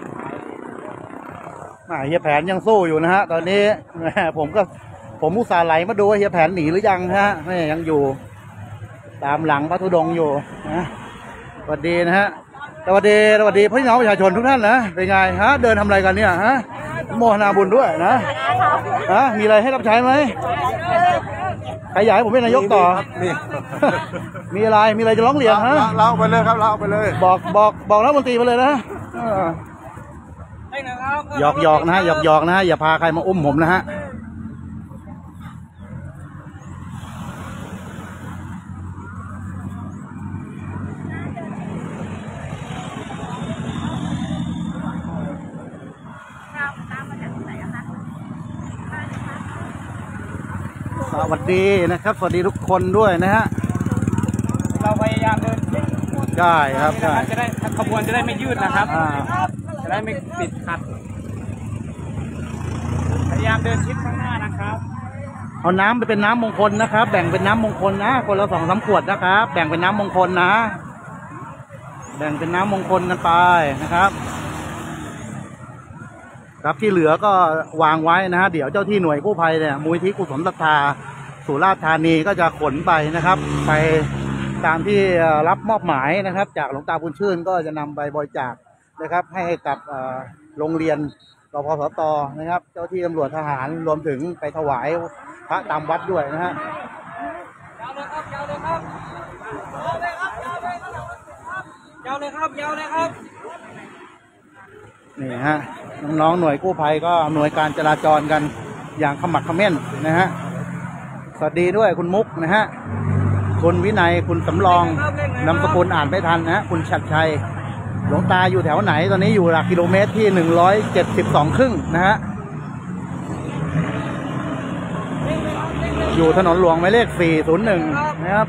เฮียแผนยังสู้อยู่นะฮะตอนนี้ผมอุตส่าห์ไหลมาดูว่าเฮียแผนหนีหรือยังฮะนี่ยังอยู่ตามหลังพระธุดงค์อยู่นะสวัสดีนะฮะสวัสดีพี่น้องประชาชนทุกท่านนะเป็นไงฮะเดินทำอะไรกันเนี่ยฮะโมทนาบุญด้วยนะมีอะไรให้รับใช้ไหมใครอยากให้ผมเป็นนายกต่อมีอะไรจะร้องเรียนฮะเล่าไปเลยครับเล่าไปเลยบอกรัฐมนตรีไปเลยนะหยอกนะฮะหยอกนะฮะอย่าพาใครมาอุ้มผมนะฮะสวัสดีนะครับสวัสดีทุกคนด้วยนะฮะเราพยายามเดินใช่ครับใช่จะได้ขบวนจะได้ไม่ยืดนะครับจะได้ไม่ติดขัดพยายามเดินชิดข้างหน้านะครับเอาน้ำไปเป็นน้ำมงคลนะครับแบ่งเป็นน้ำมงคลนะคนละ2-3 ขวดนะครับแบ่งเป็นน้ำมงคลนะแบ่งเป็นน้ำมงคลกันไปนะครับครับที่เหลือก็วางไว้นะฮะเดี๋ยวเจ้าที่หน่วยกู้ภัยเนี่ยมูลที่กุศลศรัทธาสุราษฎร์ธานีก็จะขนไปนะครับไปตามที่รับมอบหมายนะครับจากหลวงตาบุญชื่นก็จะนำไปบริจาคนะครับให้กับโรงเรียนรพสตนะครับเจ้าที่ตำรวจทหารรวมถึงไปถวายพระตามวัดด้วยนะฮะยาวเลยครับนี่ฮะน้องๆหน่วยกู้ภัยก็หน่วยการจราจรกันอย่างขมักเขม้นนะฮะสวัสดีด้วยคุณมุกนะฮะคุณวินัยคุณสำรองนามสกุลอ่านไม่ทันนะฮะคุณชัดชัยหลวงตาอยู่แถวไหนตอนนี้อยู่หลักกิโลเมตรที่172 ครึ่งนะฮะอยู่ถนนหลวงหมายเลข401นะครับ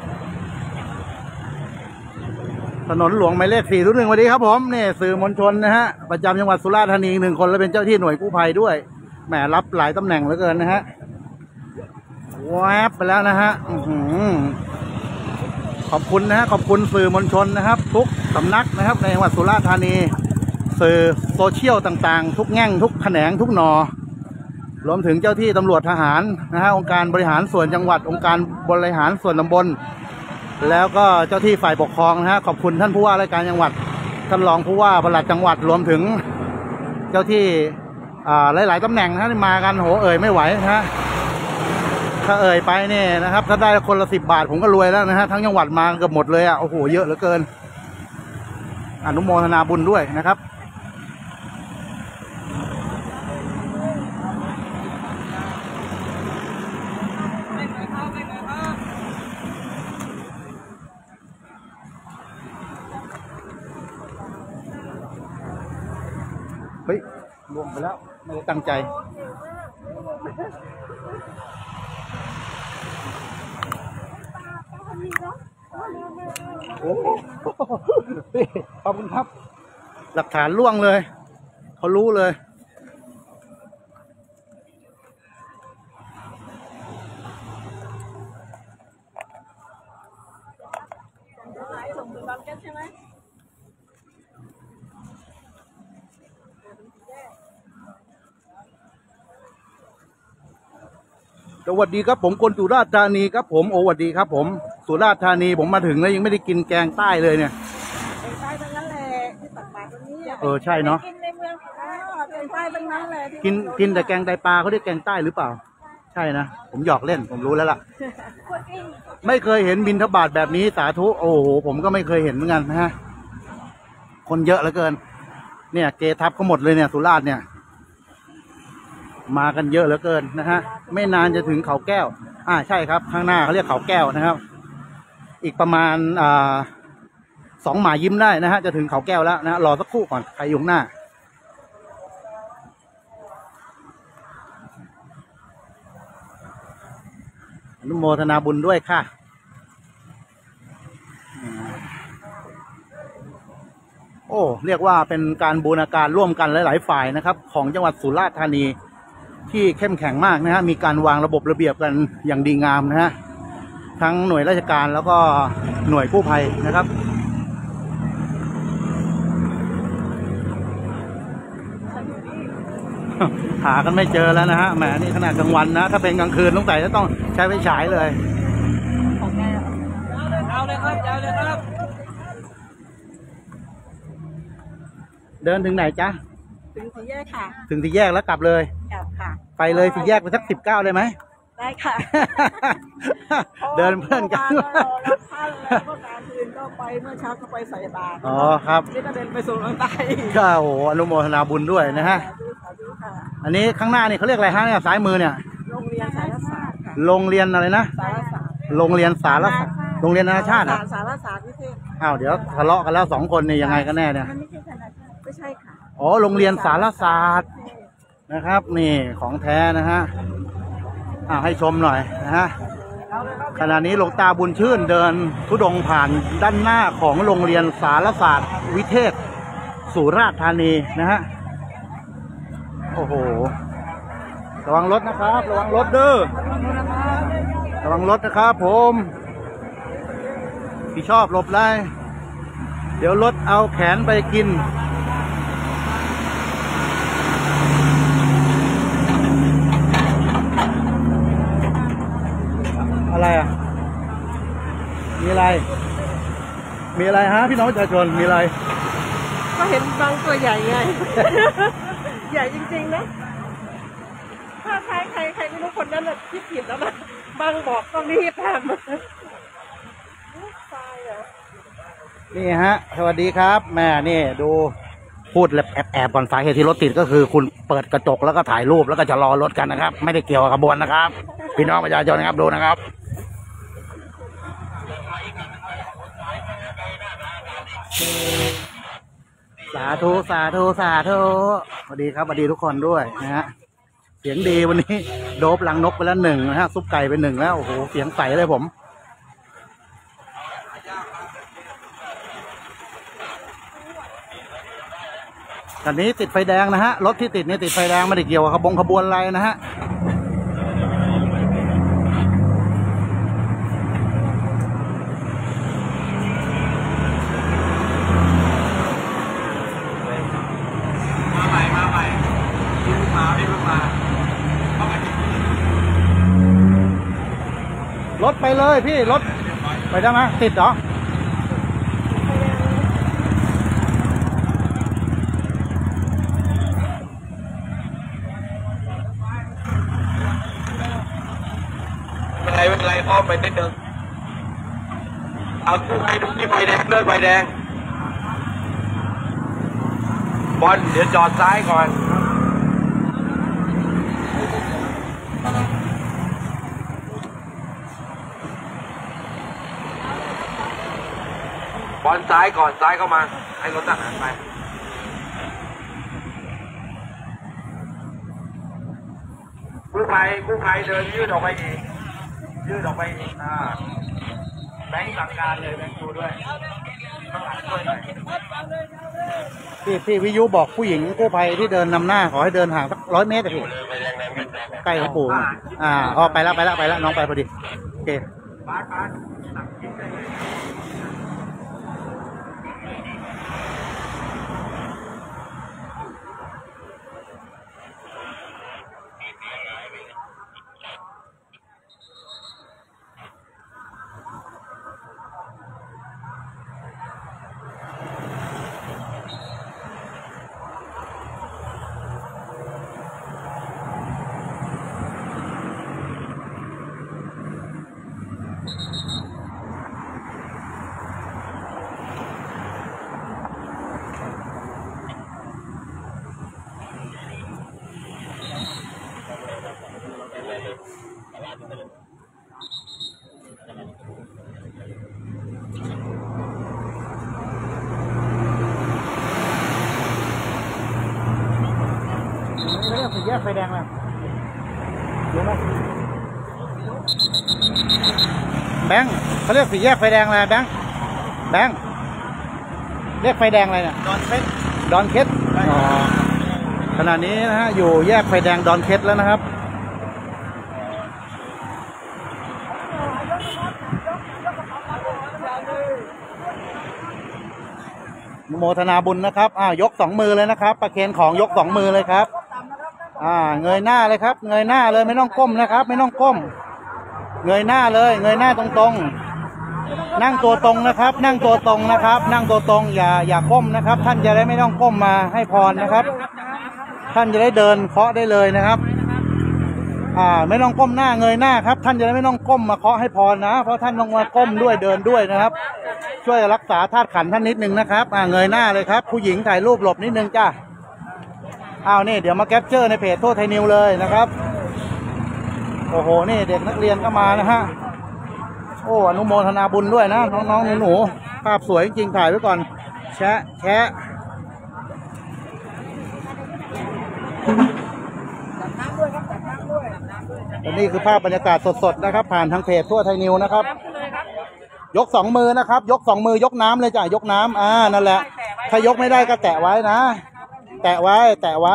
ถนนหลวงหมายเลข401สวัสดีครับผมนี่สื่อมวลชนนะฮะประจำจังหวัดสุราษฎร์ธานี1 คนและเป็นเจ้าที่หน่วยกู้ภัยด้วยแหมรับหลายตำแหน่งเหลือเกินนะฮะแวบไปแล้วนะฮะขอบคุณนะฮะขอบคุณสื่อมวลชนนะครับทุกสำนักนะครับในจังหวัดสุราษฎร์ธานีสื่อโซเชียลต่างๆทุกแง่งทุกแขนงทุกหนอรวมถึงเจ้าที่ตำรวจทหารนะฮะองค์การบริหารส่วนจังหวัดองค์การบริหารส่วนตำบลแล้วก็เจ้าที่ฝ่ายปกครองนะฮะขอบคุณท่านผู้ว่าราชการจังหวัดท่านรองผู้ว่าปลัดจังหวัดรวมถึงเจ้าที่หลายๆตำแหน่งนะที่มากันโหเอ่ยไม่ไหวนะฮะถ้าเอ่ยไปเนี่ยนะครับถ้าได้คนละ10 บาทผมก็รวยแล้วนะฮะทั้งจังหวัดมาเกือบหมดเลยอ่ะโอ้โหเยอะเหลือเกินอนุโมทนาบุญด้วยนะครับเฮ้ยล่วงไปแล้วไม่ได้ตั้งใจโอ้ขอบคุณครับหลักฐานล่วงเลยเขารู้เลยสวัสดีครับผมคนสุราษฎร์ธานีครับผมโอ้สวัสดีครับผมสุราษฎร์ธานีผมมาถึงแล้วยังไม่ได้กินแกงใต้เลยเนี่ยแกงใต้ทั้งนั้นแหละที่ตักบาตรตรงนี้ใช่เนาะกินในเมืองแกงใต้ทั้งนั้นแหละกินแต่แกงไตปลาเขาเรียกแกงใต้หรือเปล่าใช่นะผมหยอกเล่นผมรู้แล้วล่ะไม่เคยเห็นบิณฑบาตแบบนี้สาธุโอ้โหผมก็ไม่เคยเห็นเหมือนกันนะฮะคนเยอะเหลือเกินเนี่ยเกทับเขาหมดเลยเนี่ยสุราษฎร์เนี่ยมากันเยอะเหลือเกินนะฮะไม่นานจะถึงเขาแก้วใช่ครับข้างหน้าเขาเรียกเขาแก้วนะครับอีกประมาณ2 หมายิ้มได้นะฮะจะถึงเขาแก้วแล้วนะรอสักครู่ก่อนใครอยู่หน้าอนุโมทนาบุญด้วยค่ะโออ้เรียกว่าเป็นการบูรณาการร่วมกันหลายๆฝ่ายนะครับของจังหวัดสุราษฎร์ธานีที่เข้มแข็งมากนะฮะมีการวางระบบระเบียบกันอย่างดีงามนะฮะทั้งหน่วยราชการแล้วก็หน่วยกู้ภัยนะครับหากันไม่เจอแล้วนะฮะแหมนี่ขนาดกลางวันนะถ้าเป็นกลางคืนต้องใส่จะต้องใช้ไฟฉายเลยเอาเลยครับเอาเลยครับเดินถึงไหนจ๊ะถึงสี่แยกค่ะถึงสี่แยกแล้วกลับเลยกลับค่ะไปเลยสี่แยกไปสัก19เลยไหมได้ค่ะเดินเพื่อนกันรับท่านแล้วก็การคืนก็ไปเมื่อเช้าก็ไปใส่บาตรอ๋อครับนี่ก็เดินไปส่งน้องไตก็โอ้โหอนุโมทนาบุญด้วยนะฮะสาธุค่ะอันนี้ข้างหน้านี่เขาเรียกอะไรฮะเนี่ยซ้ายมือเนี่ยโรงเรียนสารศาสตร์ค่ะโรงเรียนอะไรนะสารศาสตร์โรงเรียนสารศาสตร์โรงเรียนนานาชาติอ่ะสารศาสตร์วิเทศอ้าวเดี๋ยวทะเลาะกันแล้ว2 คนนี่ยังไงกันแน่เนี่ยมันไม่ใช่สารศาสตร์ไม่ใช่ค่ะอ๋อโรงเรียนสารศาสตร์นะครับนี่ของแท้นะฮะให้ชมหน่อยนะฮะขณะนี้หลวงตาบุญชื่นเดินธุดงค์ผ่านด้านหน้าของโรงเรียนสารศาสตร์วิเทศสุราษฎร์ธานีนะฮะโอ้โหระวังรถนะครับระวังรถเด้อระวังรถนะครับผมพี่ชอบหลบได้เดี๋ยวรถเอาแขนไปกินอะไรอ่ะมีอะไรมีอะไรฮะพี่น้องประชาชนมีอะไรก็เห็นบางตัวใหญ่ไง ใหญ่จริงๆนะถ้าใครไม่รู้คนนั้นน่ะคิดผิดแล้วนะบางบอกต้องรีบทำตายเหรอนี่ฮะสวัสดีครับแม่นี่ดูพูดแอบก่อนสาเหตุที่รถติดก็คือคุณเปิดกระจกแล้วก็ถ่ายรูปแล้วก็จะรอรถกันนะครับไม่ได้เกี่ยวกับขบวนนะครับพี่น้องประชาชนนะครับดูนะครับสาธุสาธุสาธุสวัสดีครับสวัสดีทุกคนด้วยนะฮะเสียงดีวันนี้โดบลังนกไปแล้ว1นะฮะซุปไก่ไป1แล้วโอ้โหเสียงใสเลยผมตอนนี้ติดไฟแดงนะฮะรถที่ติดนี่ติดไฟแดงไม่ได้เกี่ยวกับขบวนอะไรนะฮะมาใหม่พี่เพิ่งมาเข้าไปรถไปเลยพี่รถไปได้ไหมติดเหรอไม่เป็นไรอ้อมไปนิดนึงเอาคู่ไปดูที่ไฟแดงด้วยไฟแดงบอลเดี๋ยวจอดซ้ายก่อนบอลซ้ายก่อนซ้ายเข้ามาให้รถทหารไปกู้ภัยเดินยืดออกไปอีกแบงค์สั่งการเลยแบงค์ดูด้วยต้องหันด้วยหน่อยพี่วิยุบอกผู้หญิงกู้ภัยที่เดินนำหน้าขอให้เดินห่างสัก100 เมตรพี่ใกล้หลวงปู่อ๋อไปแล้วน้องไปพอดีโอเคบาสสั่งกินได้เลยสี่แยกไฟแดงแล้วเดี๋ยวนะแบงค์เขาเรียกสี่แยกไฟแดงอะไรแบงค์เรียกไฟแดงอะไรเนี่ยดอนเพชรดอนเคสอ๋อขณะนี้นะฮะอยู่แยกไฟแดงดอนเคสแล้วนะครับโมทนาบุญนะครับยก2 มือเลยนะครับประเคนของยก2 มือเลยครับเงยหน้าเลยครับเงยหน้าเลยไม่ต้องก้มนะครับ ไม่ต้องก้มเงยหน้าเลยเงยหน้าตรงๆนั่งตัวตรงนะครับ นั่งตัวตรงนะครับ นั่งตัวตรงอย่าก้มนะครับ ท่านจะได้ไม่ต้องก้มมาให้พรนะครับ ท่านจะได้เดินเคาะได้เลยนะครับไม่ต้องก้มหน้าเงยหน้าครับท่านจะได้ไม่ต้องก้มมาเคาะให้พรนะเพราะท่านต้องมาก้มด้วยเดินด้วยนะครับ ช่วยรักษาธาตุขันธ์ท่านนิดนึงนะครับเงยหน้าเลยครับผู้หญิงถ่ายรูปหลบนิดนึงจ้านี่เดี๋ยวมาแคปเจอร์ในเพจทั่วไทยนิวเลยนะครับโอ้โหนี่เด็กนักเรียนก็มานะฮะโอ้อนุโมทนาบุญด้วยนะน้องๆหนูๆภาพสวยจริงถ่ายไว้ก่อนแชะและนี่คือภาพบรรยากาศสดๆนะครับผ่านทางเพจทั่วไทยนิวนะครับยก2 มือนะครับยก2 มือยกน้ำเลยจ้ะยกน้ำนั่นแหละถ้ายกไม่ได้ก็แตะไว้นะแตะไว้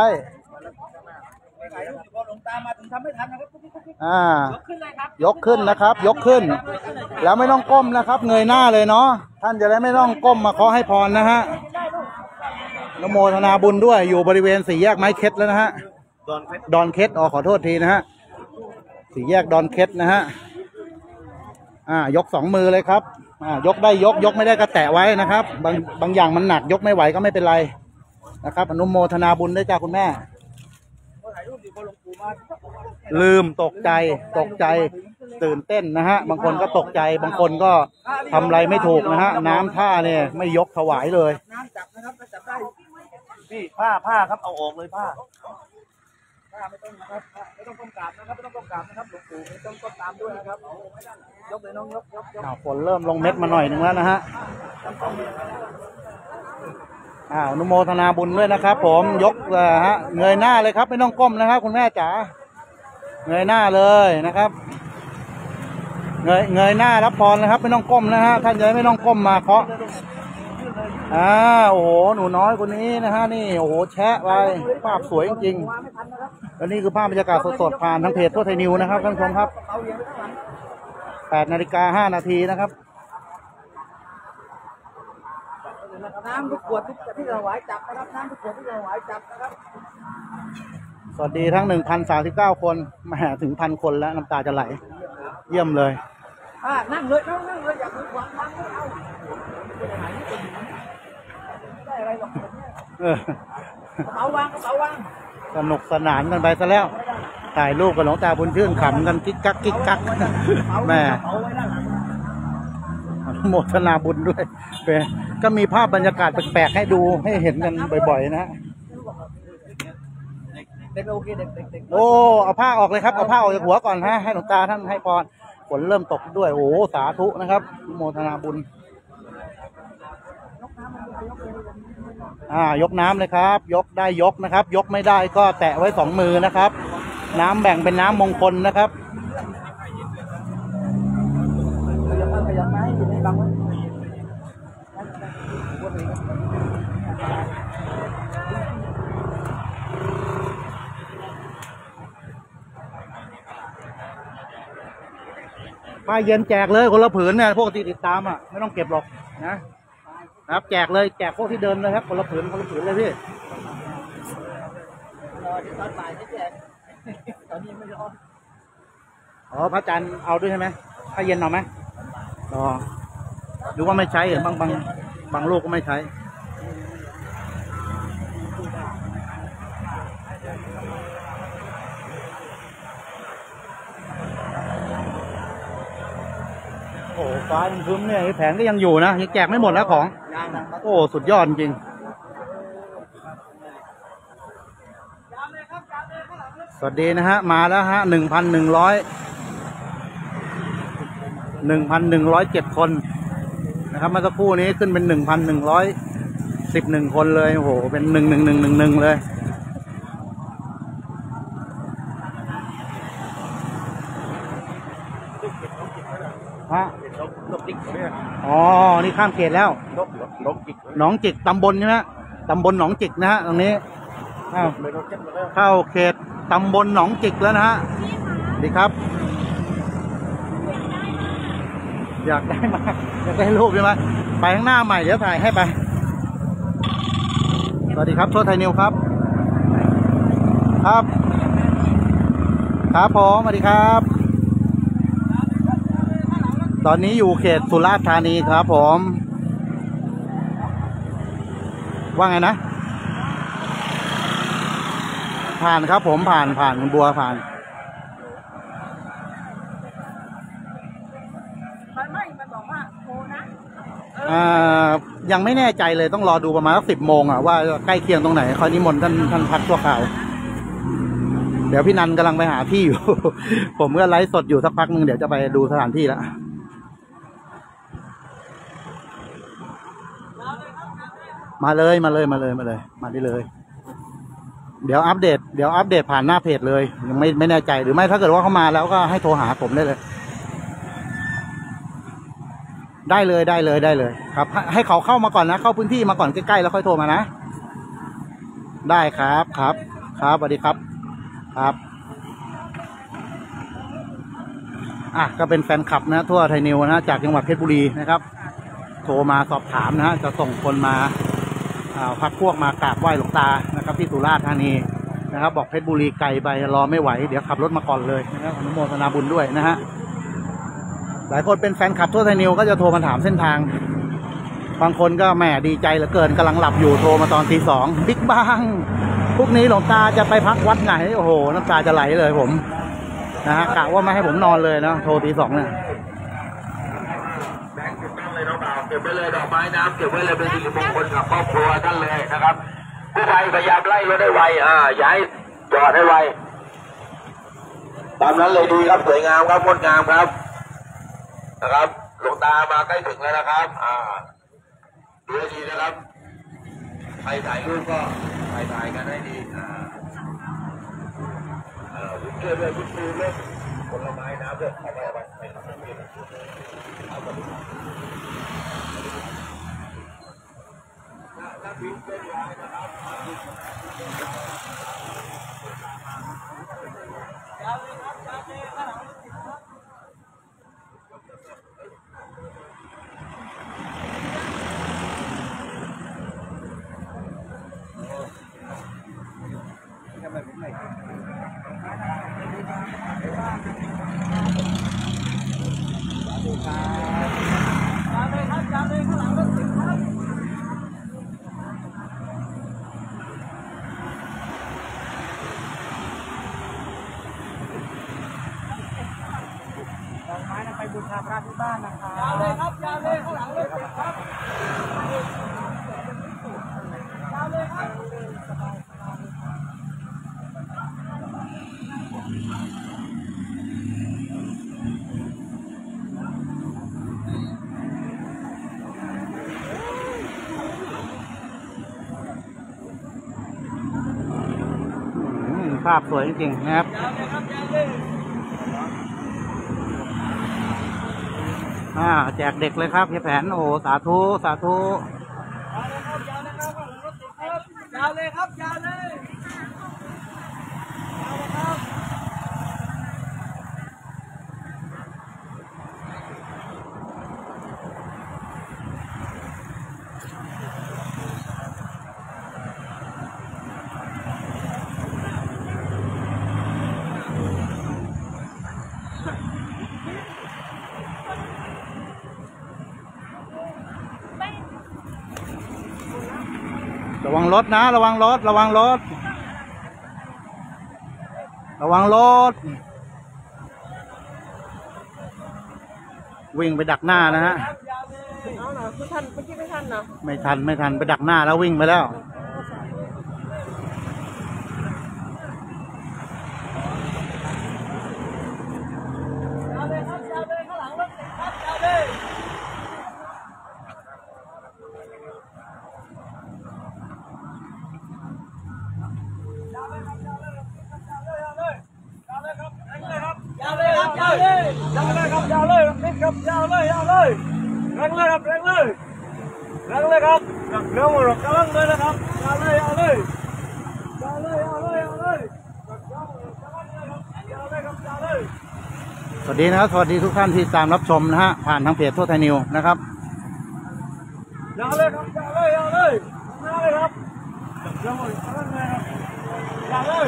หลวงตามาถึงทำไม่ทันนะครับยกขึ้นนะครับยกขึ้นแล้วไม่ต้องก้มนะครับเงยหน้าเลยเนาะท่านจะได้ไม่ต้องก้มมาขอให้พรนะฮะนโมทนาบุญด้วยอยู่บริเวณ4 แยกไม้เค็ดแล้วนะฮะดอนเคสขอโทษทีนะฮะ4 แยกดอนเคสนะฮะยก2 มือเลยครับยกได้ยกไม่ได้ก็แตะไว้นะครับบางอย่างมันหนักยกไม่ไหวก็ไม่เป็นไรนะครับอนุโมทนาบุญด้วยจ้าคุณแม่ลืมตกใจตื่นเต้นนะฮะบางคนก็ตกใจบางคนก็ทำอะไรไม่ถูกนะฮะน้ำท่าเนี่ยไม่ยกถวายเลยน้ำจับนะครับจับได้พี่ผ้าครับเอาออกเลยผ้าไม่ต้องนะครับไม่ต้องก้มกราบนะครับไม่ต้องก้มกราบนะครับหลวงปู่ไม่ต้องก้มตามด้วยนะครับยกเลยน้องยกฝนเริ่มลงเม็ดมาหน่อยนึงแล้วนะฮะอนุโมทนาบุญด้วยนะครับผมยกเงยหน้าเลยครับไม่ต้องก้มนะครับคุณแม่จ๋าเงยหน้าเลยนะครับเงยหน้ารับพรนะครับไม่ต้องก้มนะฮะท่านจะไม่ต้องก้มมาเคาะโอ้โหหนูน้อยคนนี้นะฮะนี่โอ้โหแชะไปภาพสวยจริงๆและนี่คือภาพบรรยากาศสดๆผ่านทางเพจทั่วไทยนิวนะครับท่านผู้ชมครับ8:05 นาทีนะครับน้ำทุกขวดที่เราไหวจับนะครับน้ำทุกขวดที่เราไหวจับนะครับสวัสดีทั้ง 1,039 คนมาถึง1,000 คนแล้วน้ำตาจะไหลเยี่ยมเลยนั่งเลยอย่ามือขวางทางไม่เอาได้อะไรหรอกกระเป๋าวางสนุกสนานกันไปซะแล้วถ่ายรูปกับหลวงตาบุญชื่นขำกันกิ๊กกักแม่โมทนาบุญด้วยก็มีภาพบรรยากาศแปลกๆให้ดูให้เห็นกันบ่อยๆนะเด็กโอเคเด็กโอ้เอาผ้าออกเลยครับเอาผ้าออกจากหัวก่อนฮะให้หลวงตาท่านให้พรฝนเริ่มตกด้วยโอ้สาธุนะครับโมทนาบุญยกน้ำเลยครับยกได้ยกนะครับยกไม่ได้ก็แตะไว้2 มือนะครับน้ำแบ่งเป็นน้ำมงคลนะครับป้ายเย็นแจกเลยคนละผืนเนี่ยพวกที่ติดตามไม่ต้องเก็บหรอกนะครับแจกเลยแจกพวกที่เดินเลยครับคนละผืนเลยพี่ตอนบ่ายไม่แจกตอนนี้ไม่ร้อนพระอาจารย์เอาด้วยใช่ไหมถ้าเย็นเอาไหมหรือว่าไม่ใช้บางลูกก็ไม่ใช้โอ้ฟ้ายังครึ้มเนี่ยแผงก็ยังอยู่นะยังแจกไม่หมดแล้วของโอ้สุดยอดจริงสวัสดีนะฮะมาแล้วฮะ1,107 คนนะครับเมื่อสักครู่นี้ขึ้นเป็น1,111 คนเลยโอ้โหเป็น11111เลยฮะนกจิกเนี่ยอ๋อนี่ข้ามเขตแล้วนกจิกหนองจิกตำบลใช่ไหมตำบลหนองจิกนะฮะตรงนี้อ้าวเลยนกเจ็บเลยเข้าเขตตำบลหนองจิกแล้วนะฮะดีครับ อยากได้มากอยากได้รูปใช่ไหมไปข้างหน้าใหม่เดี๋ยวถ่ายให้ไปสวัสดีครับโทษไทยนิวครับครับครับผมสวัสดีครับ ตอนนี้อยู่เขตสุราษฎร์ธานีครับผมว่าไงนะผ่านครับผมผ่านคุณบัวผ่านยังไม่แน่ใจเลยต้องรอดูประมาณสัก10 โมงว่าใกล้เคียงตรงไหนคอยนิมนต์ท่านพักชั่วคราวเดี๋ยวพี่นันกำลังไปหาที่อยู่ ผมก็ไลฟ์สดอยู่สักพักหนึ่งเดี๋ยวจะไปดูสถานที่แล้วมาได้เลย เดี๋ยวอัปเดตผ่านหน้าเพจเลยยังไม่แน่ใจหรือไม่ถ้าเกิดว่าเขามาแล้วก็ให้โทรหาผมได้เลยครับให้เขาเข้ามาก่อนนะเข้าพื้นที่มาก่อนใกล้ๆแล้วค่อยโทรมานะได้ครับสวัสดีครับก็เป็นแฟนคลับนะทั่วไทยนิวนะจากจังหวัดเพชรบุรีนะครับโทรมาสอบถามนะจะส่งคนมาพักพวกมากราบไหว้หลวงตานะครับที่สุราษฎร์ธานีนะครับบอกเพชรบุรีไกลไปรอไม่ไหวเดี๋ยวขับรถมาก่อนเลยนะครับอนุโมทนาบุญด้วยนะฮะหลายคนเป็นแฟนคลับทั่วไทยนิวก็จะโทรมาถามเส้นทางบางคนก็แหมดีใจเหลือเกินกำลังหลับอยู่โทรมาตอนตี 2บิ๊กบังพรุ่งนี้หลวงตาจะไปพักวัดไหนโอ้โหน้ำตาจะไหลเลยผมนะฮะกะว่าไม่ให้ผมนอนเลยนะโทรตี 2เนี่ยเก็บไว้เลยดอกไม้น้ำเก็บไว้เลยเป็นสิริมงคลกับครอบครัวท่านเลยนะครับผู้ภัยพยายามไล่รถให้ไวอย่าให้จอดให้ไวตามนั้นเลยดีครับสวยงามครับงดงามครับนะครับหลวงตามาใกล้ถึงแล้วนะครับดูให้ดีนะครับใครถ่ายรูปก็ถ่ายกันให้ดีคุณช่วยด้วยคุณดูเรื่องผลไม้น้ำด้วยเอาไปไปบูชาพระที่บ้านนะครับยาวเลยครับยาวเลยข้างหลังเลยครับยาวเลยครับภาพสวยจริงๆนะครับแจกเด็กเลยครับเฮียแผนโอ้สาธุยาวเลยครับยาวเลยระวังรถนะระวังรถวิ่งไปดักหน้านะฮะเอาเหรอไม่ทันเมื่อกี้ไม่ทันเหรอไม่ทันไปดักหน้าแล้ววิ่งไปแล้วยาวเลยครับยาวเลยเอาเลยแรงเลยครับแรงเลยครับเร็วหมดกำลังเลยนะครับเอาเลยสวัสดีนะครับสวัสดีทุกท่านที่ตามรับชมนะฮะผ่านทางเพจทั่วไทยนิวนะครับเอาเลยครับเร็วหมดกำลังเลยครับเอาเลย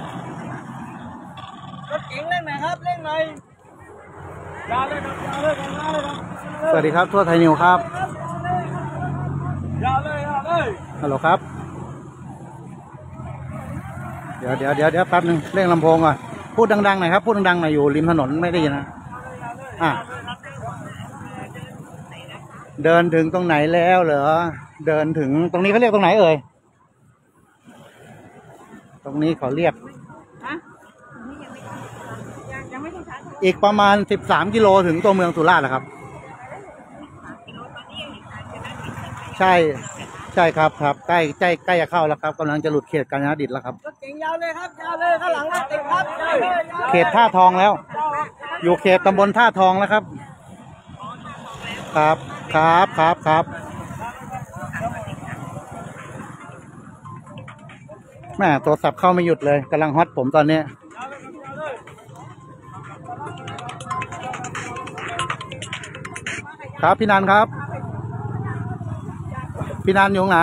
รถเก๋งเร่งหน่อยครับเร่งหน่อยเอาเลยครับสวัสดีครับทั่วไทยนิวครับเอาเลยฮัลโหลครับเดี๋ยวแป๊บนึงเร่งลำโพงก่อนพูดดังๆหน่อยครับพูดดังๆหน่อยอยู่ริมถนนไม่ได้ยินนะเดินถึงตรงไหนแล้วเหรอเดินถึงตรงนี้เขาเรียกตรงไหนเอ่ยตรงนี้เขาเรียกอีกประมาณ13 กิโลถึงตัวเมืองสุราษฎร์แหละครับใช่ครับใกล้จะเข้าแล้วครับกำลังจะหลุดเขตกาญจนดิตแล้วครับรถเก๋งยาวเลยครับข้างหลังรถติดครับเขตท่าทองแล้วอยู่เขตตำบลท่าทองแล้วครับครับแม่โทรศัพท์เข้าไม่หยุดเลยกำลังฮอตผมตอนนี้ครับพี่นันครับพี่นันอยู่ไหน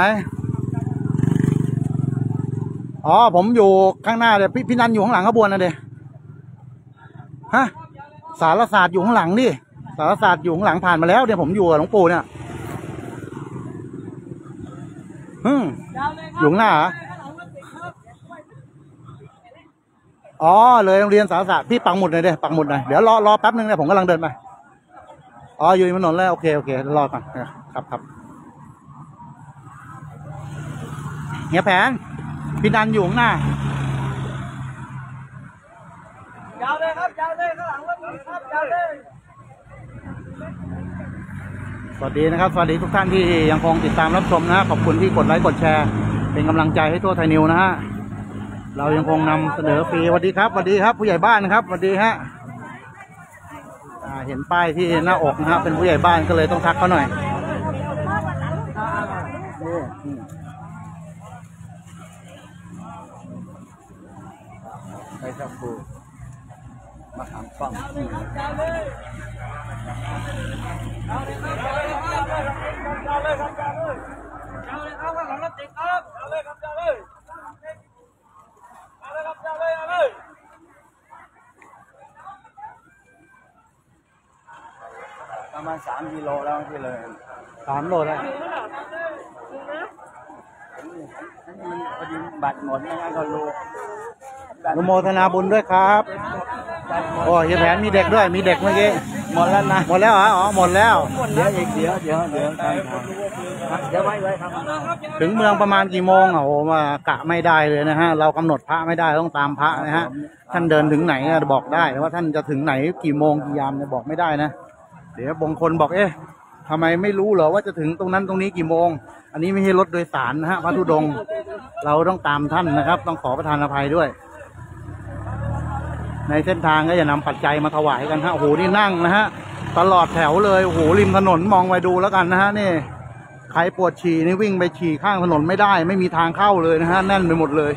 อ๋อผมอยู่ข้างหน้าเลยพี่นันอยู่ข้างหลังขบวนนะเดฮะสารศาสตร์อยู่ข้างหลังดิสารศาสตร์อยู่ข้างหลังผ่านมาแล้วเดี๋ยวผมอยู่กับหลวงปู่เนี่ยอยู่ข้างหน้าเหรออ๋อเลยโรงเรียนสารศาสตร์พี่ปักหมุดหน่อยเดี๋ยวปักหมุดหน่อยเดี๋ยวรอแป๊บนึงเนี่ยผมกำลังเดินไปอ๋ออยู่ถนนแล้วโอเครอก่อนครับเฮียแผนพี่นันอยู่ข้างหน้ายาวเลยครับข้างหลังรถครับยาวเลยสวัสดีนะครับสวัสดีทุกท่านที่ยังคงติดตามรับชมนะขอบคุณที่กดไลค์กดแชร์เป็นกำลังใจให้ทั่วไทยนิวนะฮะเรายังคงนำเสนอฟรีสวัสดีครับผู้ใหญ่บ้านนะครับสวัสดีฮะเห็นป้ายที่หน้าอกนะครับเป็นผู้ใหญ่บ้านก็เลยต้องทักเขาหน่อยไปครับครูมาถามฟังประมาณ3 กิโลแล้วที่เลย3 โลแล้วมันพอดีบัตรหมดไม่งั้นก็รู้อนุโมทนาบุญด้วยครับโอ้ยแผนมีเด็กด้วยมีเด็กเมื่อกี้หมดแล้วนะหมดแล้วเหรออ๋อหมดแล้วเดี๋ยวไว้ครับถึงเมืองประมาณกี่โมงโอ้โหมากะไม่ได้เลยนะฮะเรากำหนดพระไม่ได้ต้องตามพระนะฮะท่านเดินถึงไหนบอกได้แต่ว่าท่านจะถึงไหนกี่โมงกี่ยามเนี่ยบอกไม่ได้นะเดี๋ยวบางคนบอกทำไมไม่รู้เหรอว่าจะถึงตรงนั้นตรงนี้กี่โมงอันนี้ไม่ใช่รถโดยสารนะฮะพระธุดงค์เราต้องตามท่านนะครับต้องขอประทานอภัยด้วยในเส้นทางก็จะนำปัจจัยมาถวายกันฮะโอ้โหนี่นั่งนะฮะตลอดแถวเลยโอ้โหริมถนนมองไปดูแล้วกันนะฮะนี่ใครปวดฉี่นี่วิ่งไปฉี่ข้างถนนไม่ได้ไม่มีทางเข้าเลยนะฮะแน่นไปหมดเลย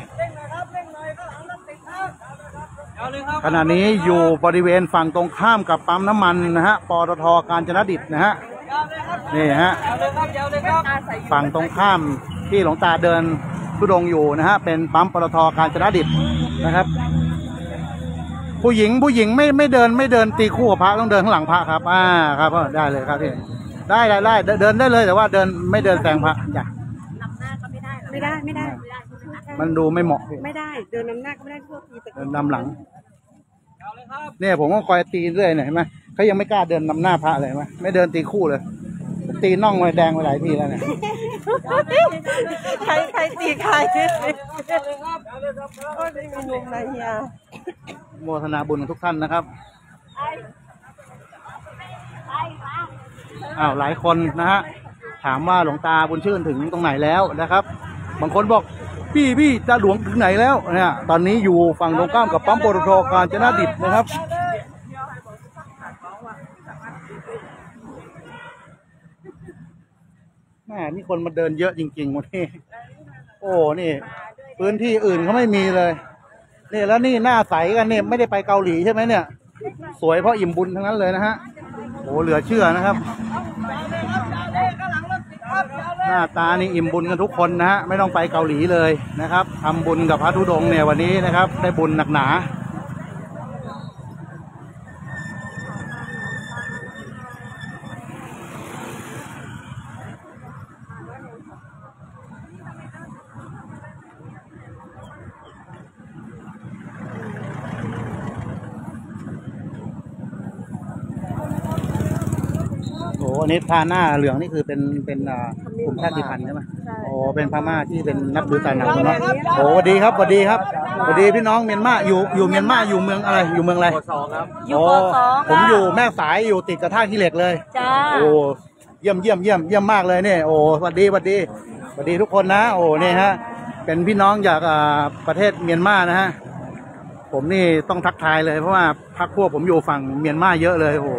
ขณะนี้อยู่บริเวณฝั่งตรงข้ามกับปั๊มน้ำมันนะฮะปตท.กาญจนดิตนะฮะนี่ฮะฝั่งตรงข้ามที่หลวงตาเดินธุดงค์อยู่นะฮะเป็นปั๊มปตท.กาญจนดิตนะครับผู้หญิงไม่เดินตีคู่กับพระต้องเดินข้างหลังพระครับครับได้เลยครับพี่ได้เดินได้เลยแต่ว่าไม่เดินแซงพระจ้ะนำหน้าก็ไม่ได้มันดูไม่เหมาะไม่ได้เดินนำหน้าก็ไม่ได้พวกตีเดินนำหลังเนี่ยผมก็คอยตีเรื่อยเนี่ยเห็นไหมเขายังไม่กล้าเดินนำหน้าพระเลยไหมไม่เดินตีคู่เลยตีน่องไว้แดงไปหลายทีแล้วเนี่ยใครตีใครโอ้ยมีงงนะเฮียโมทนาบุญทุกท่านนะครับหลายคนนะฮะถามว่าหลวงตาบุญชื่นถึงตรงไหนแล้วนะครับบางคนบอกพี่จะหลวงถึงไหนแล้วเนี่ยตอนนี้อยู่ฝั่งตรงข้ามกับปั๊มปตท.กาญจนดิตนะครับแม่นี่คนมาเดินเยอะจริงๆวันนี้โอ้นี่พื้นที่อื่นเขาไม่มีเลยนี่แล้วนี่หน้าใสกันเนี่ยไม่ได้ไปเกาหลีใช่ไหมเนี่ยสวยเพราะอิ่มบุญทั้งนั้นเลยนะฮะโอ้เหลือเชื่อนะครับ หน้าตานี่อิ่มบุญกันทุกคนนะฮะไม่ต้องไปเกาหลีเลยนะครับทำบุญกับพระธุดงค์เนี่ยวันนี้นะครับได้บุญหนักหนาโอ้อันนี้พาหน้าเหลืองนี่คือเป็นกลุ่มชาติพันธุ์ใช่ไหมโอ้เป็นพม่าที่เป็นนับถือศาสนาเนาะโอ้สวัสดีครับสวัสดีครับสวัสดีพี่น้องเมียนมาอยู่เมียนมาอยู่เมืองอะไรอยู่เมืองอะไรอยู่ป .2 ผมอยู่แม่สายอยู่ติดกับท่าขี้เหล็กเลยจ้าโอ้เยี่ยมมากเลยเนี่ยโอ้สวัสดีทุกคนนะโอ้เนี่ยฮะเป็นพี่น้องจากประเทศเมียนมานะฮะผมนี่ต้องทักทายเลยเพราะว่าพรรคพวกผมอยู่ฝั่งเมียนมาเยอะเลยโอ้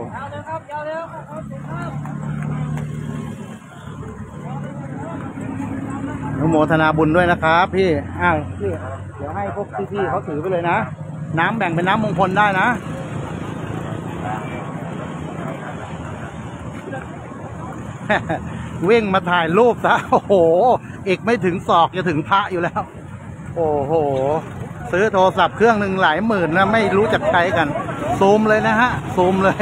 อนุโมทนาบุญด้วยนะครับพี่อ้าวพี่เดี๋ยวให้พวกพี่ๆเขาถือไปเลยนะน้ำแบ่งเป็นน้ำมงคลได้นะวิ่งมาถ่ายรูปซะโอ้โหอีกไม่ถึงศอกจะถึงพระอยู่แล้วโอ้โหซื้อโทรศัพท์เครื่องหนึ่งหลายหมื่นนะไม่รู้จักใช้กันซูมเลยนะฮะซูมเลย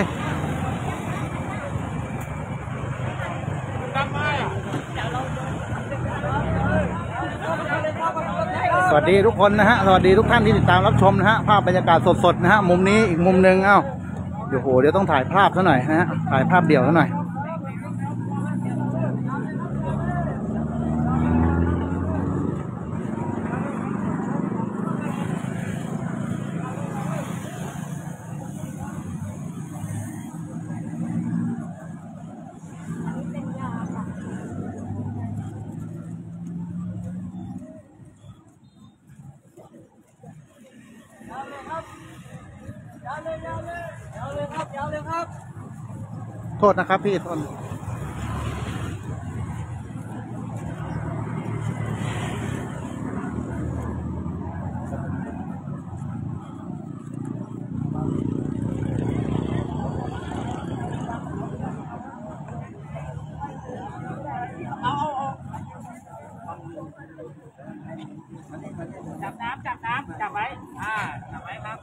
สวัสดีทุกคนนะฮะสวัสดีทุกท่านที่ติดตามรับชมนะฮะภาพบรรยากาศสดๆนะฮะมุมนี้อีกมุมหนึ่งเอ้าเดี๋ยวต้องถ่ายภาพซะหน่อยนะฮะถ่ายภาพเดี่ยวซะหน่อยโทษนะครับพี่โทษจับไว้จับไว้ครับ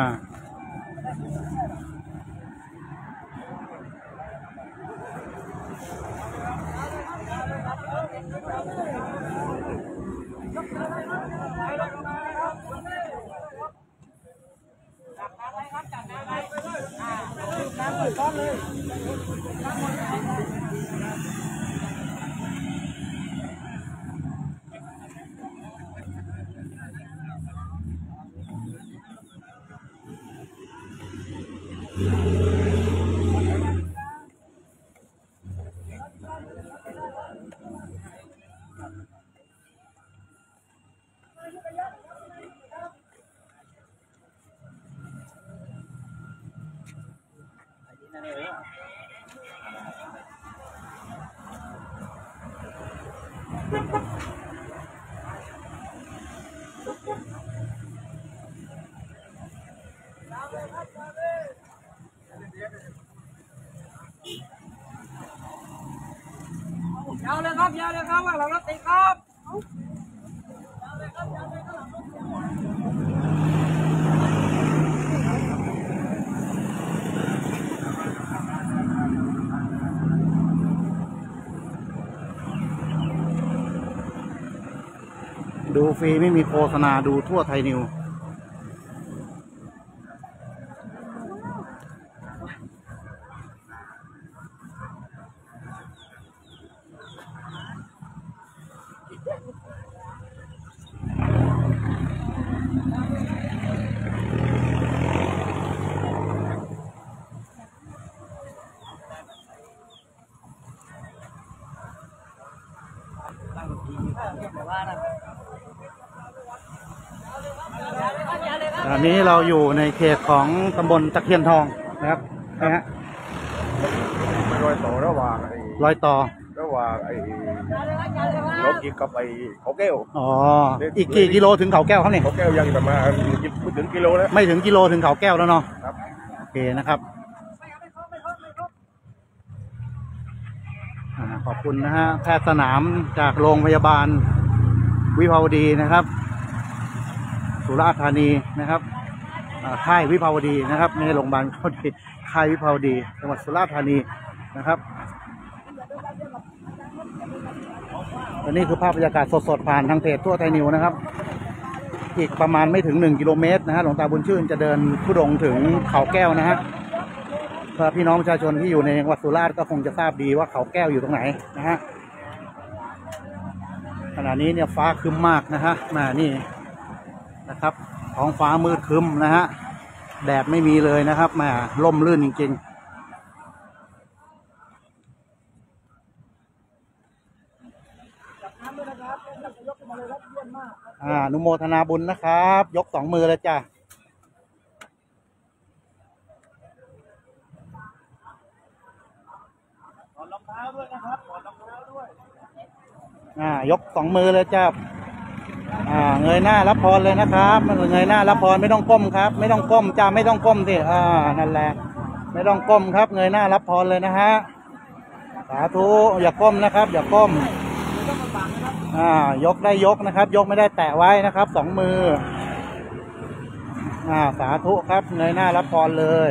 ยาวเลยครับว่าเรารถติดครับดูฟรีไม่มีโฆษณาดูทั่วไทยนิวอันนี้เราอยู่ในเขตของตำบลตะเคียนทองนะครับนะฮะรอยต่อระหว่างรอยต่อระหว่างไอ้รถยิงกับไอ้เขาแก้วอ๋ออีกกี่กิโลถึงเขาแก้วครับเนี่ยเขาแก้วยังประมาณไม่ถึงกิโลนะไม่ถึงกิโลถึงเขาแก้วแล้วเนาะครับโอเคนะครับขอบคุณนะฮะแพทย์สนามจากโรงพยาบาลวิภาวดีนะครับสุราษฎร์ธานีนะครับค่ายวิภาวดีนะครับไม่ใช่โรงพยาบาลเขาดีค่ายวิภาวดีจังหวัดสุราษฎร์ธานีนะครับและนี่คือภาพบรรยากาศสดๆผ่านทางเพจทั่วไทยนิวนะครับอีกประมาณไม่ถึง1 กิโลเมตรนะฮะหลวงตาบุญชื่นจะเดินธุดงค์ถึงเขาแก้วนะฮะเพื่อพี่น้องประชาชนที่อยู่ในจังหวัดสุราษฎร์ก็คงจะทราบดีว่าเขาแก้วอยู่ตรงไหนนะฮะขณะนี้เนี่ยฟ้าครึ้มมากนะฮะมานี่นะครับท้องฟ้ามืดครึ้มนะฮะแดดไม่มีเลยนะครับมาร่มรื่นจริงๆอนุโมทนาบุญนะครับยก2 มือเลยจ้ะถอดรองเท้าด้วยนะครับถอดรองเท้าด้วยยก2 มือเลยจ้ะเงยหน้ารับพรเลยนะครับเงยหน้ารับพรไม่ต้องก้มครับไม่ต้องก้มจ้าไม่ต้องก้มสินั่นแหละไม่ต้องก้มครับเงยหน้ารับพรเลยนะฮะสาธุอย่าก้มนะครับอย่าก้มยกได้ยกนะครับยกไม่ได้แตะไว้นะครับ2 มือสาธุครับเงยหน้ารับพรเลย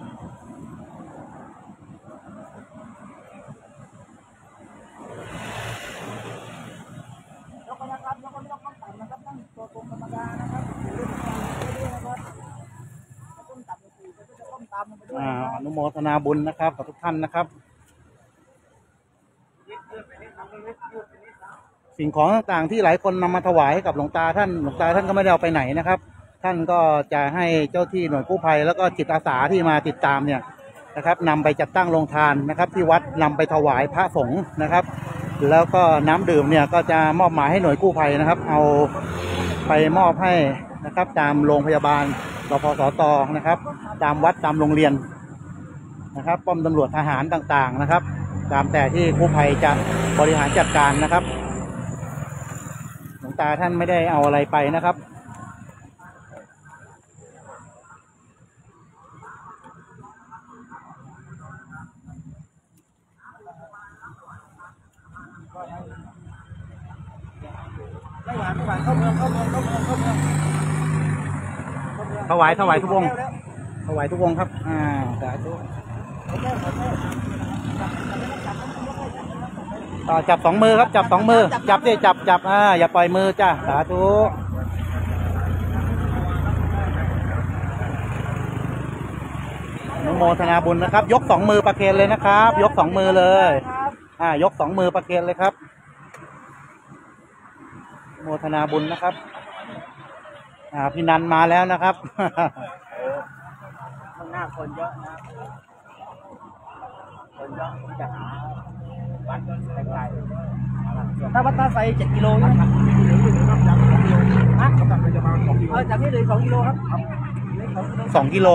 อนุโมทนาบุญนะครับกับทุกท่านนะครับสิ่งของต่างๆที่หลายคนนำมาถวายให้กับหลวงตาท่านก็ไม่ได้เอาไปไหนนะครับท่านก็จะให้เจ้าที่หน่วยกู้ภัยแล้วก็จิตอาสาที่มาติดตามเนี่ยนะครับนำไปจัดตั้งโรงทานนะครับที่วัดนำไปถวายพระสงฆ์นะครับแล้วก็น้ำดื่มเนี่ยก็จะมอบหมายให้หน่วยกู้ภัยนะครับเอาไปมอบให้นะครับตามโรงพยาบาลรพสตนะครับตามวัดตามโรงเรียนนะครับป้อมตำรวจทหารต่างๆนะครับตามแต่ที่กู้ภัยจะบริหารจัดการนะครับหลวงตาท่านไม่ได้เอาอะไรไปนะครับถวายทุกวงถวายทุกวงครับสาธุจับ2 มือครับจับ2 มือจับอย่าปล่อยมือจ้าสาธุอนุโมทนาบุญนะครับยก2 มือประเคนเลยนะครับยก2 มือเลยยก2 มือประเคนเลยครับโมทนาบุญนะครับพี่นันมาแล้วนะครับข้างหน้าคนเยอะนะคนเยอะผมจะหาวัดไกลๆถ้าวัดตาไซ7 กิโลนะครับจากนี้เลย2 กิโลครับ2 กิโล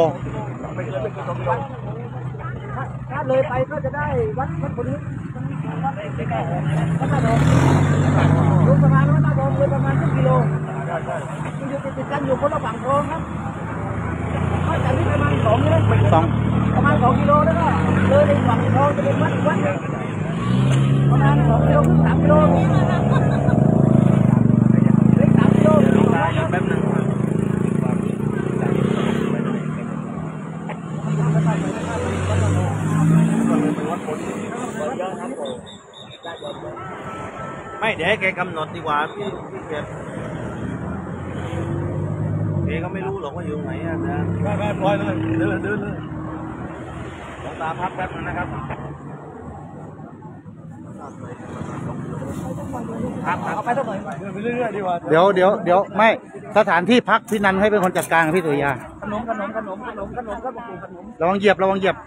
ถ้าเลยไปก็จะได้วัดคนนี้วัดใกล้ๆวัดตาดงลงสะพานวัดตาดงเลยประมาณ1 กิโลอยู่ติดกันอยู่คนละฝั่งคลองครับก็จากนี้ประมาณ2 กิโลประมาณ2 กิโลแล้วก็เลยในฝั่งคลองจะเป็นวัดประมาณ2 กิโลถึง3 กิโล3 กิโลแป๊บนึงไม่เดี๋ยวให้แกกำหนดดีกว่าพี่เก็บแกก็ไม่รู้หรอกว่าอยู่ไหนนะไปปล่อยเลยเดินเลยหลวงตาพักแป๊บนึงนะครับเอาไปเท่าไหร่เดินไปเรื่อยๆดีกว่าเดี๋ยวไม่สถานที่พักพี่นันให้เป็นคนจัดการพี่สุริยาขนมครับขนมระวังเหยียบ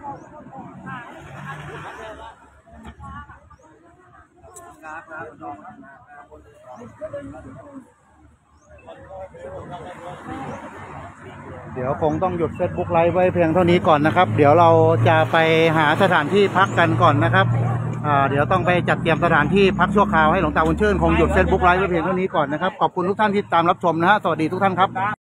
เดี๋ยวคงต้องหยุด Facebook ไลฟ์ไว้เพียงเท่านี้ก่อนนะครับเดี๋ยวเราจะไปหาสถานที่พักกันก่อนนะครับเดี๋ยวต้องไปจัดเตรียมสถานที่พักชั่วคราวให้หลวงตาบุญชื่นคงหยุด Facebook ไลฟ์ไว้เพียงเท่านี้ก่อนนะครับขอบคุณทุกท่านที่ตามรับชมนะฮะสวัสดีทุกท่านครับ